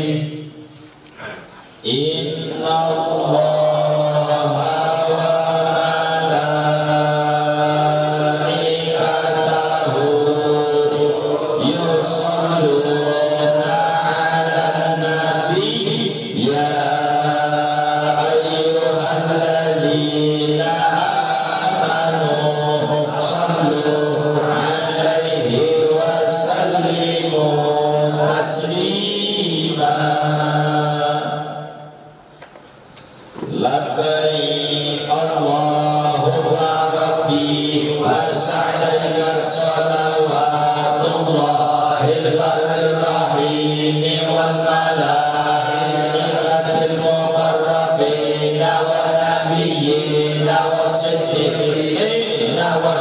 Inna Allaha wa malaikatahu yusalluna 'alan nabi ya ayyuhalladzina amanu sallu 'alaihi wa sallimu taslima. Labbaik Allahumma rabbi wa sa'daika salawatullahil barril rahim wal malaikatil muqarrabin wan nabiyyin was-siddiqin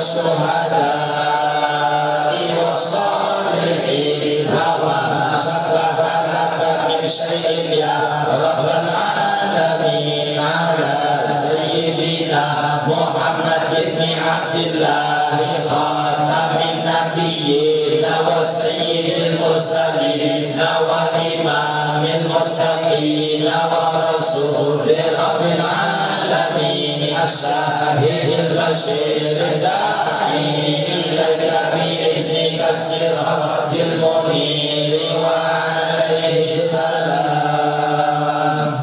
wasyuhada'i was-shalihin wa saklaha laka min syai'in ya rabbal alamin ala sayyidina Muhammad ibn Abdillah khatamin nabiyyin wa sayyidil mursalin wa imamil muttaqin wa rasulil rabbil alamin asyahidil basyiril da'i ilaika bi'idnika sirajil munir wa alaihi salam.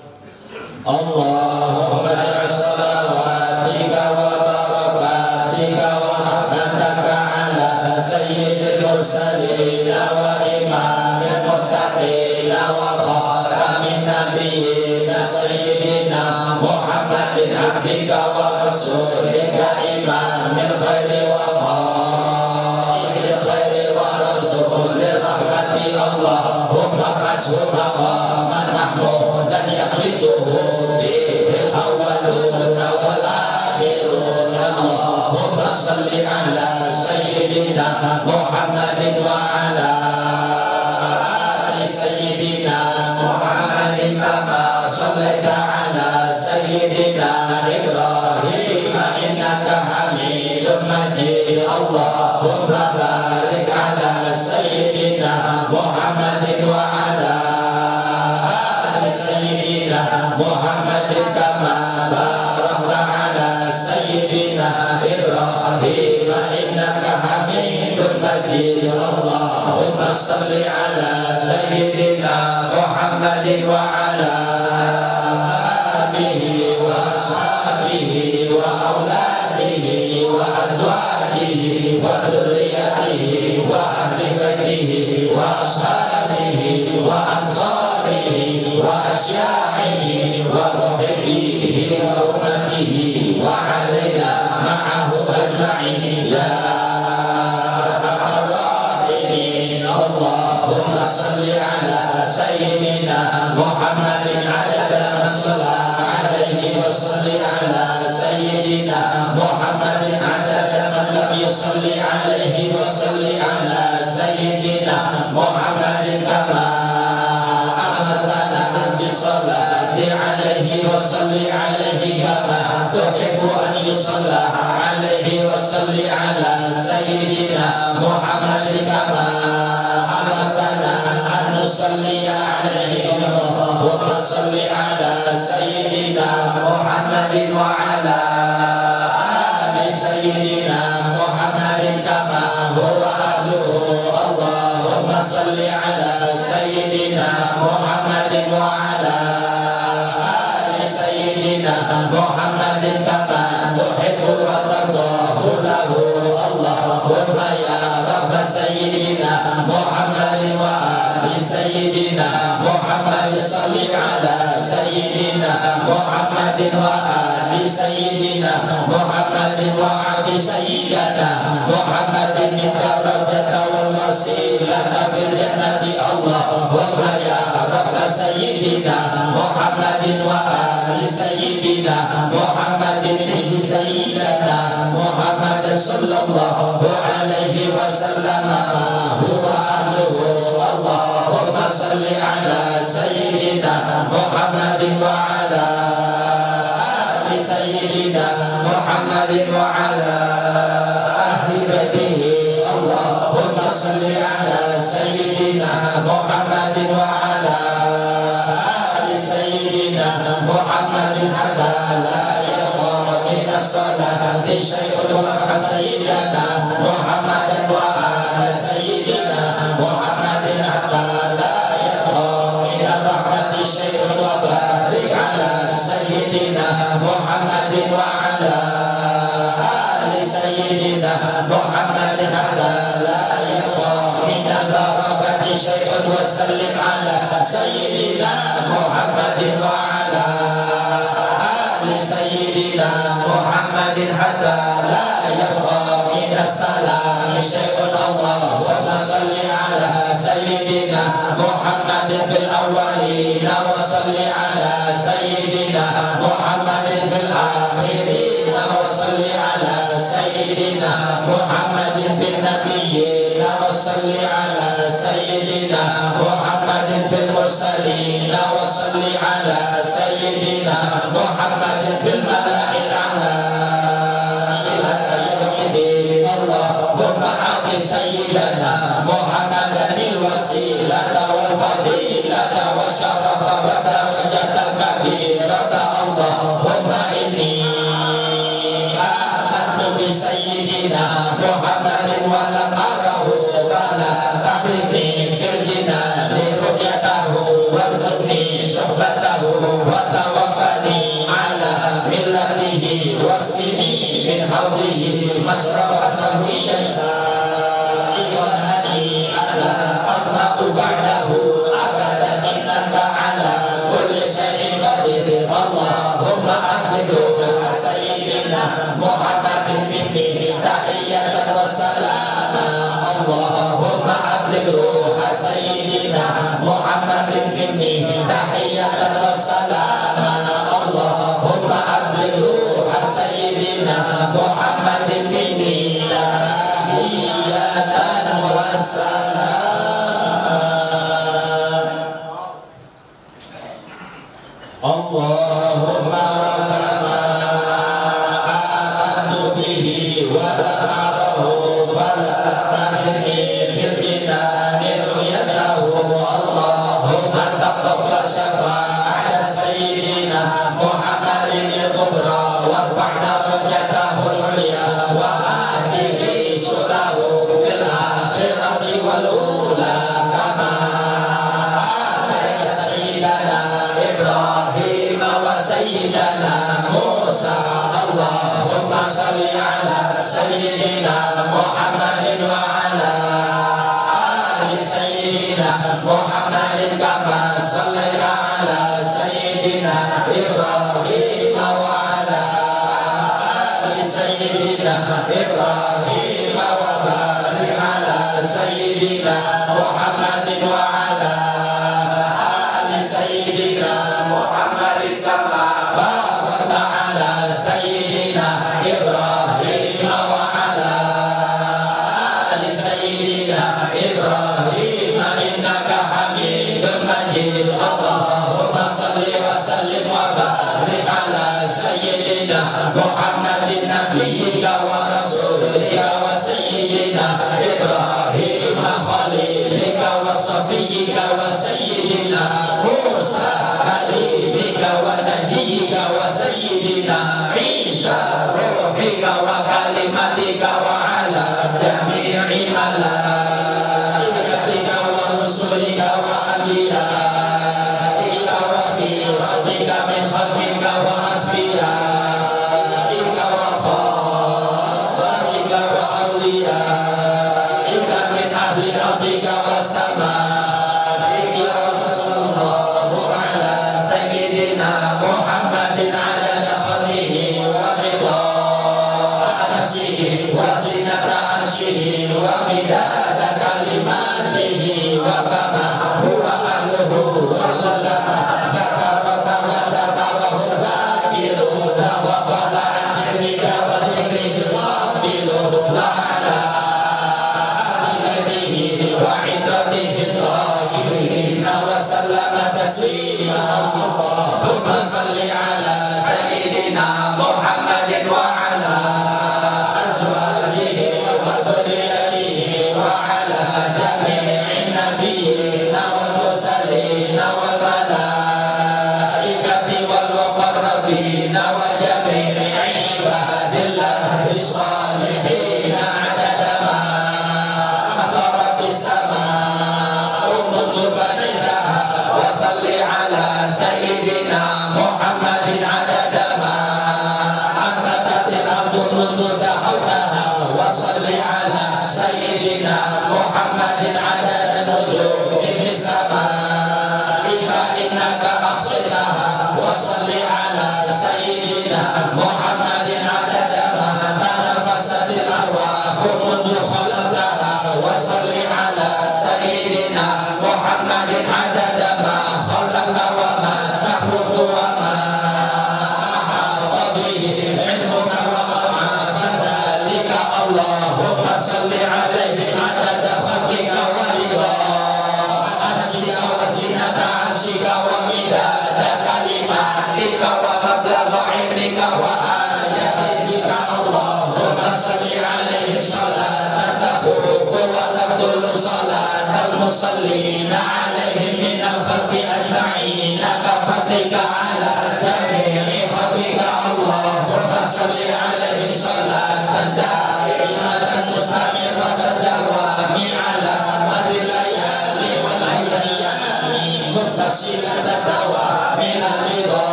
Allahumma ja'al salawatika wa barakatika wa rahmataka ala sayyidil mursalin wa imamil muttaqin wa khatamin nabiyyin sayyidina Muhammadin abdika نبيك ورسولك إمام الخير وقائد الخير ورسول الرحمة اللهم ابعثه مقاما محمودا يقلده فيه الأولون والآخرون اللهم صل على سيدنا محمد وعلى آل سيدنا محمد كما صليت على سيدنا إبراهيم إنك حميد مجيد اللهم بارك على سيدنا محمد وعلى آل سيدنا محمد كما باركت على سيدنا إبراهيم إنك حميد مجيد اللهم صل على سيدنا محمد وعلى آله وأصحابه وأولاده وأزواجه وذريته وأهل بيته وأصحابه وأنصاره وأشياعه ومحبيه وأمته وعلينا معهم أجمعين يا أرحم الراحمين اللهم صل على سيدنا محمد عدد من صلى عليه وصل على سيدنا محمد عدد من لم يصل عليه وصل على سيدنا محمد كما أمرتنا بالصلاة عليه وصل عليه كما تحب أن يصلى عليه وصل على سيدنا محمد كما أمرتنا أن نصلي عليه اللهم صل على سيدنا محمد وعلى آل سيدنا محمد كما هو أهله اللهم صل على سيدنا محمد وعلى آل سيدنا محمد كما تحب وترضاه له اللهم يا رب سيدنا محمد وآل سيدنا محمد صل على سيدنا محمد وآل سيدنا محمد وآل سيدنا محمد الدرجة والوسيلة في الجنة اللهم يا رب سيدنا محمد وآل سيدنا محمد سيدنا محمد صلى الله عليه وسلم هو أهله اللهم صل على سيدنا محمد وعلى آل سيدنا محمد وعلى أهل بيته اللهم صل على سيدنا محمد وعلى آل سيدنا محمد حتى لا يبقى من الصلاة شيء وقع سيدنا محمد وآل سيدنا محمد حتى لا يبقى من الرحمة شيء وبارك على سيدنا محمد وعلى آل سيدنا محمد حتى لا يبقى من البركة شيء وسلم على سيدنا محمد وعلى آل سيدنا محمد حتى لا يبقى من السلام شيء اللهم صل على سيدنا محمد في الأولين وصل على سيدنا محمد في الآخرين وصل على سيدنا محمد في النبيين وصل على سيدنا محمد في المرسلين وصل على سيدنا محمد في الملأ الأعلى إلى يوم الدين اللهم أعط سيدنا محمدا الوسيلة والفضيلة والشرف والدرجة الكبيرة اللهم إني آمنت بسيدنا محمد ولم أره فلا تحرمني في الجنان رؤيته وارزقني صحبته وتوفني على ملته واسقني من حوضه مشربة ينسى سائغا هنيئا لا أطمع بعده أبدا إنك على كل شيء قدير اللهم أبلغه سيدنا sayyidina Muhammadin minni tahiyatan wa salam. Allahumma wa kama amantu bihi wa la'arahu fala'tarini firjina niruyatahu. Allahumma taqabbal syafa'ata sayyidina Muhammadin al-kubra warfa' darajatahu al-ulya wa atihi syulahu fil akhirati wal ula kama ataka sayyidana Ibrahim wa sayyidana Musa. Allahumma salli ala sayyidina Muhammadin wa ala ali sayyidina Muhammadin kama sallaita ala sayyidina Ibrahim wa ala ali sayyidina Ibrahim wa barik ala sayyidina Muhammadin wa ala ali sayyidina Muhammadin kama barakta ala sayyidina Ibrahim wa ala ali sayyidina Ibrahim innaka Hamidum Majid. Allahumma salli wa sallim wa barik ala sayyidina Muhammadin nabiyyika wa rasulika wa sayyidina Ibrahim khalilika wa safiyyika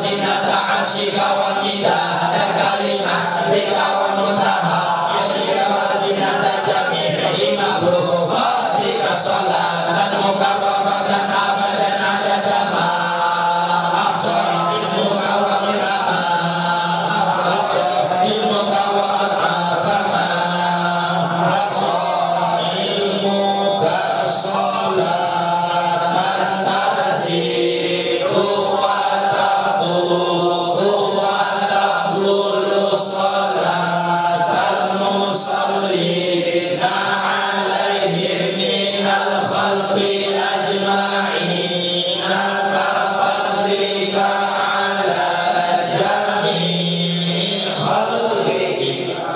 zinata arsyika wa midada kalimatika wa muntaha ilmika wa zinata jami'i mahbubatika salatan mukarramatan abadan adada ma aqsa ilmuka wa milama aqsa ilmuka wa al-afama aqsa ilmuka salatan tarziqu wa taqdu wa taqdulu salatan musallina alaihim minal khalqi ajma'ina kafadrika ala jami'i khalqika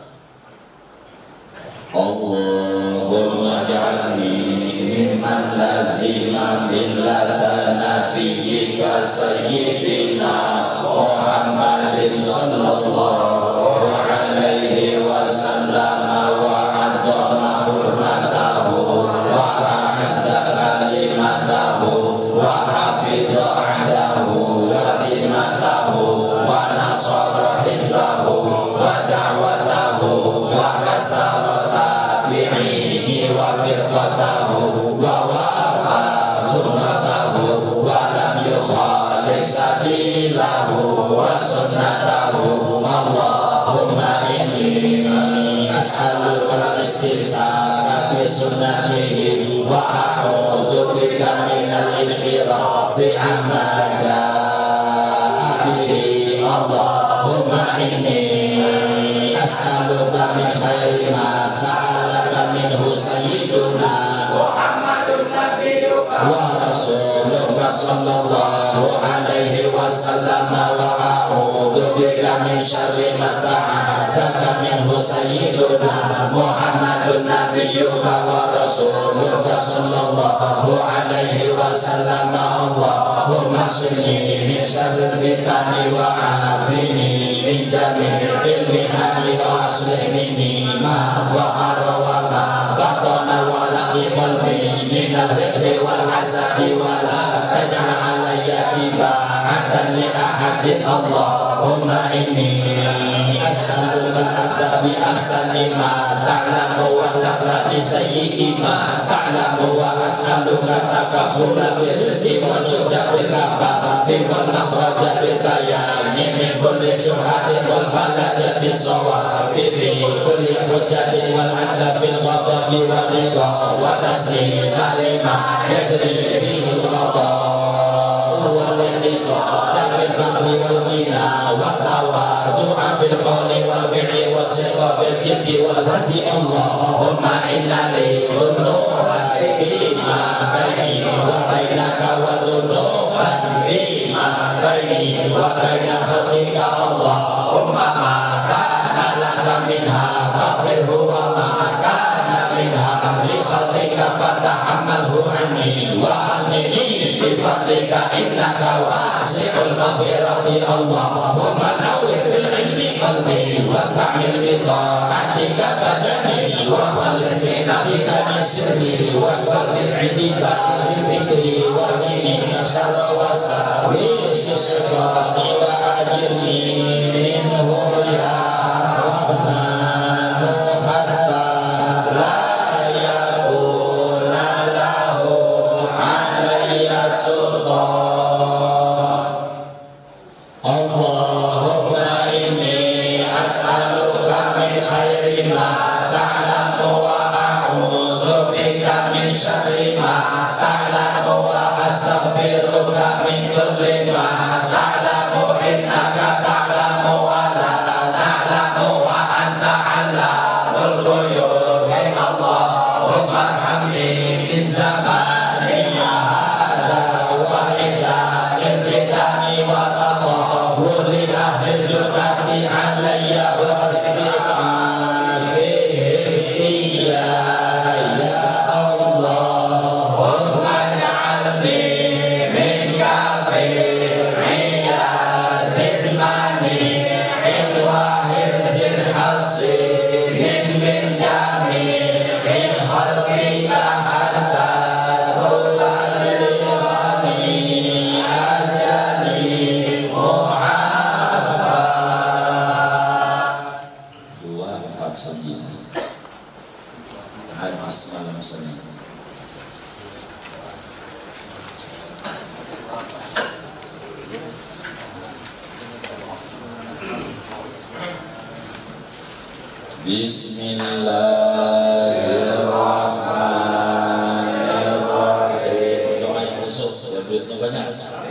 Allahumma ja'alni mimman lazima millata nabiyyika sayyidina Muhammadin sallallahu alaihi wasallam wa adzama hurmatahu wa ahsa kalimatahu wa hafidha ahdahu wa dimatahu wa nasara hizbahu wa da'watahu wa kasara tabi'ihi wa firqatahu wa wafa sunnatahu wa lam yukhalif sabilahu wa sunnatahu Allahumma inni as'aluka istimsaka bi sunnatihi wa a'udzu bika minal inhirafi amma ja'a bihi Allahumma inni as'aluka min khairi ma sa'alaka minhu sayyiduna Muhammadun nabiyyuka wa rasuluka sallallahu alaihi wasallam wa a'udzu bika min syarri ma sta'adaka minhu sayyiduna Muhammadun nabiyyuka wa rasuluka sallallahu alaihi wasallam Allahumma qini min syarri fitani wa afini min jami'il mihani wa aslih minni ma dhahara wa ma batana wa laqi qalbi min al-hikri wal hasadi wa la taj'al alayya tiba'atan li ahadin Allahumma inni as'aluka al-adha bi ahsani ma ta'lamu wa taqladi sayyidi ma ta'lamu wa as'aluka takafulan bi rizqi wa syukrika fi kulli makhrajatin tayani min kulli syubhatin wal falajati sawabi fi kulli hujjatin wal adla fil ghadabi wal ridha wa taslima lima yajri bihi al-qada wal intisab bil qadri wal ghina wa tawadu'a bil qawli wal fi'li wa siqa bil jiddi wal rafi Allahumma inna li dhunuban fima baini wa bainaka wa dhunuban fima baini wa baina khalqika Allahumma ma kana laka minha faghfirhu wa ma kana minha li khalqika fatahammalhu anni wa ahnini bi fadlika innaka wasi'ul maghfirati Allahumma nawwir bil ilmi qalbi wasta'mil bi ta'atika badani wa khalif fi nafsika min sirri wasbir bil idika bil fikri wa dini syarra wa sa'wi sisqati wa ajirni minhu ya Rahmanu hatta la yakuna lahu alayya sultan Allahumma inni as'aluka min khairi ma ta'lamu wa a'udzu bika min syarri ma ta'lamu wa astaghfiruka min kulli ma ta'lamu innaka ta'lamu wa la ta'lamu wa anta 'allamul ghuyub Allahumma arhamni min zamani hadha wa ida'il fitani wa taqawwuli ahli jurnati alayya wa asdiqai Bismillahirrahmanirrahim. Doa yang masuk, biar duitnya banyak.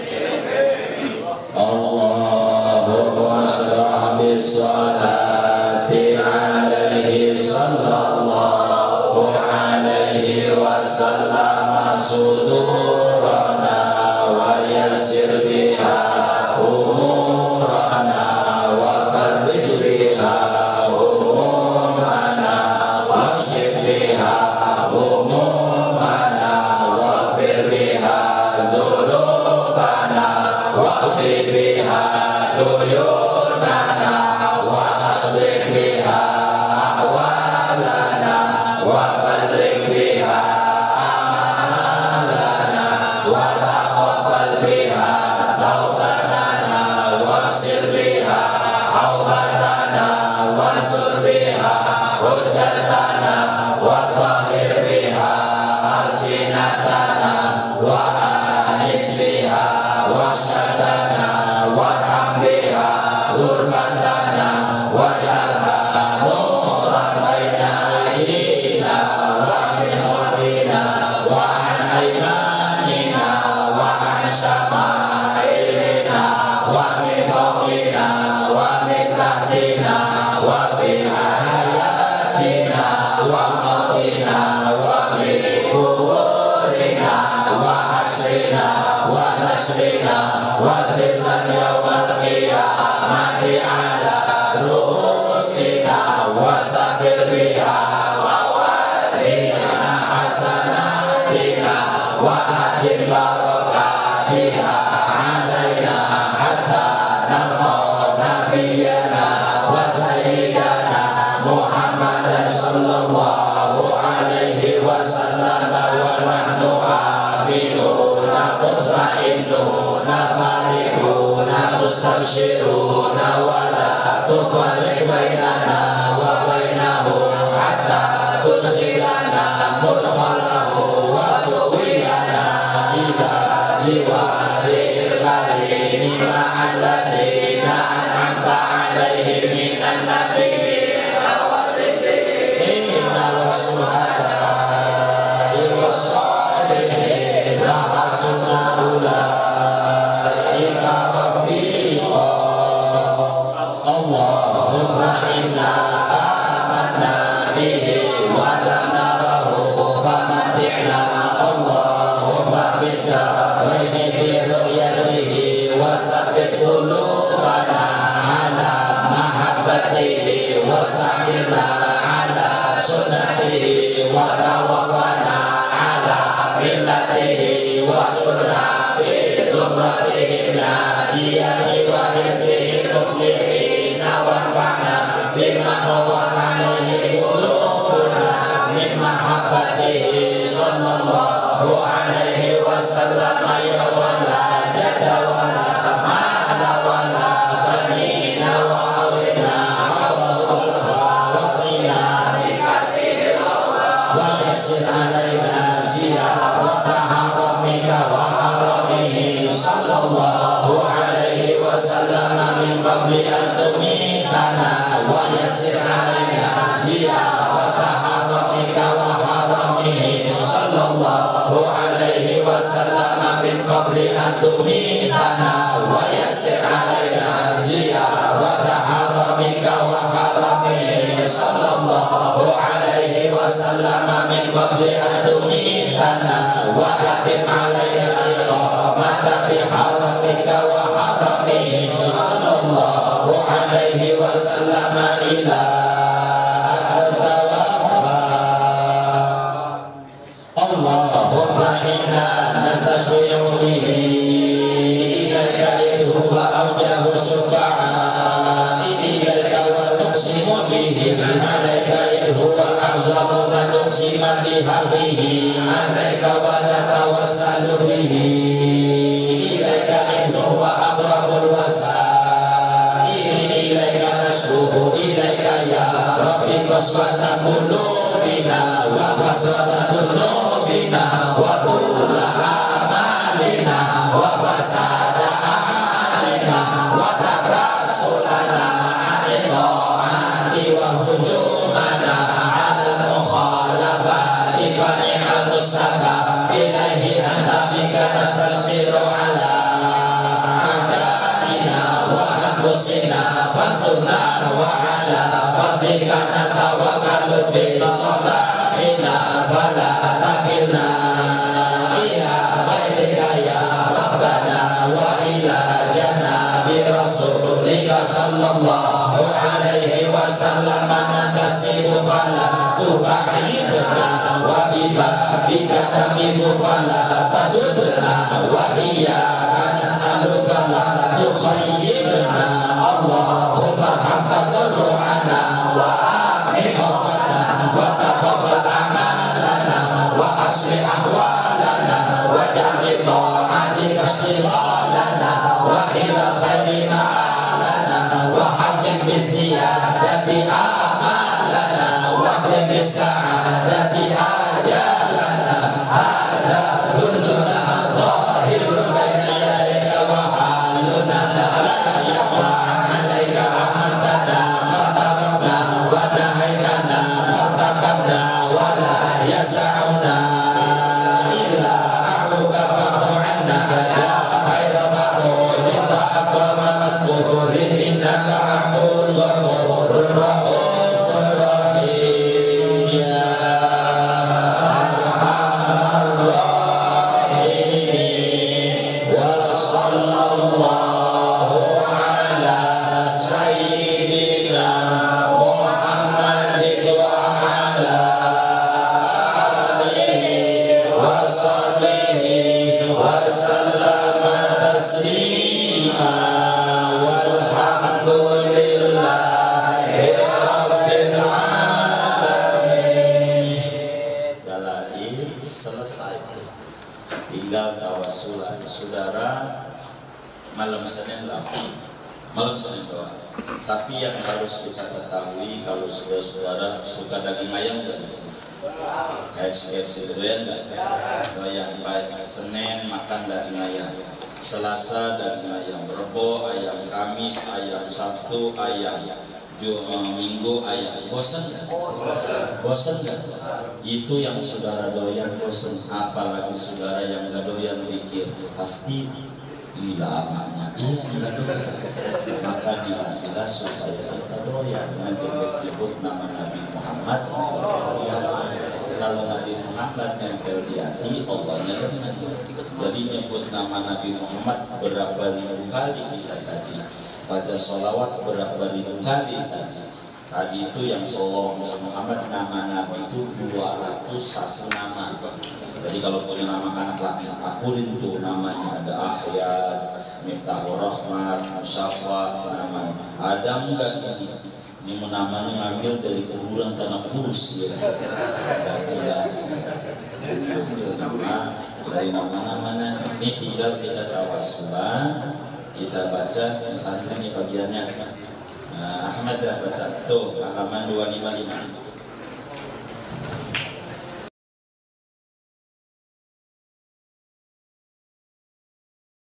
Allahumma sholli sholati alaihi sallallahu alaihi wasallam sudurana wa yassir biha umurana wa farrij biha umumana washrif biha umumana waghfir biha dzunubana waqdi biha duyunana wa aslih biha ahwalana wa balligh biha amalana wa taqabbal biha taubatana waghfir biha awbatana wansur biha hujjatana wa tahhir biha alsinatana wa anis biha wasatana warham biha hurmatana wajalha nuran baina aydina wa min khalfina wa an aymanina wa an shama'ilina wa min fawqina wa min tahtina wa fi hayatina wa mautina wa fi kuburina wa asrina wa nasrina wa dhillan yawmal qiyamati ala ru'usina wastaqir biha mawazina hasanatina wa adil barakatiha alaina hatta nalqa nabiyana wa sayyidana Muhammadan sallallahu alaihi wasallam wa nahnu aminuna mutmainnuna farihuna mustabshiruna wa la tufarriq bainana wa bainahu hatta tudkhilana mudkhalahu wa tuwiyana ila jiwaril karim ma'al ladina an'amta alaihim minan nabiyyin wasiddiqina wasyuhada'i wassalihin wa hasuna ulaika rafiqa. Allahumma inna amanna bihi wa lam narahu famati'na. Allahumma fidda baini bi ru'yatihi wa sabbit qulubana ala mahabbatihi wasta'inna ala sunnatihi wa tawaffana ala millatihi wa sunnati zumratihi najiyati wa hizbihi muflihin wanfa'na bima tawaffana qulubuna min mahabbatihi sallallahu alaihi wasallam ya wala jadda wala mala wala banina wa awina Allahu wasqina wa yassir alaina ziyarata haramika wa haramihi sallallahu alaihi wasallam min qabli an tumitana wa yassir alaina ziyarata haramika wa haramihi sallallahu alaihi wasallam min qabli an tumitana wa yassir alaina ziyarata haramika wa haramihi sallallahu alaihi wasallam min qabli an tumitana wa atim alaina iqamata bi haramika wa haramihi sallallahu alaihi wasallam ila Allahumma inna nastasyiruhi ilaika idhuwa awjahu syufa'a ilaika wa nuqsimu bihi alaika idhuwa awjahu man nuqsiman bihabihi alaika wa natawassalu bihi ilaika idhuwa aqrabul wasaili ilaika nashkuhu ilaika ya Rabbi qaswata qulubina wa qaswata qulubina wa kulla amalina wa fasada amalina wa takasulana anil ta'ati wa hujur nufusina fansurna wa ala fadlika natawakkalu bi salahina fala takilna ila ghairika ya rabbana wa ila janabi rasulika sallallahu alaihi wasallam nasiru fala tubahidna wa bibabika tamidu fala tadudna wa iya nas'aluka la tukhayyibna Allahumma hamda darru'ana wa amin khawfana wa taqabbal amalana wa aslih ahwalana wa ja'li ta'atika istilalana wa ila khairi ma'alana wa hajjin biziyadati amalana wa hajjin bisa'adati ajalana hada kulluna zahirun baina yadayka wa haluna la yakhfa alayka amartana khatabna wa nahaitana khatabna wa la yasa'una illa a'uka fa'fu anna la khaira ma'udin wa akrama masburin innaka afuwun ghafurur rahimur rahim ya arhamar rahimin wa sallallahu ala sayyidina Muhammadin wa ala alihi wa sahbihi wa sallama taslima walhamdulillahi rabbil alamin. Dalail selesai, tinggal tawasulan. Saudara, malam Senin lah, malam Senin soal. Tapi yang harus kita ketahui, kalau saudara suka daging ayam nggak di sini? K F C K F C doyan nggak? Doyan. Baik, Senin makan daging ayam, Selasa daging ayam, Rebo ayam, Kamis ayam, Sabtu ayam, Jumat Minggu ayam. Bosan nggak? Bosan nggak? Itu yang saudara doyan bosan. Apalagi saudara yang nggak doyan pikir pasti gila amanya. Iya nggak doyan. Maka dilatihlah supaya kita doyan. Menyebut nama Nabi Muhammad. Kalau Nabi Muhammad nempel di hati, Allahnya benar. Jadi nyebut nama Nabi Muhammad berapa ribu kali kita tadi, baca sholawat berapa ribu kali tadi. Tadi itu yang Sallallahu Alaihi Muhammad, nama Nabi itu dua ratus satu nama. Jadi kalau punya nama anak laki, akurin tuh namanya. Ada Ahyad, Miftahur Rahmat, Musyafa, nama. Ada enggak ini? Ini namanya ngambil dari kuburan tanah kurus ya. Enggak jelas. Ambil nama dari nama-nama ini, tinggal kita tawassulan, kita baca misalnya ini bagiannya. Nah, Ahmad dah baca tuh halaman dua lima lima.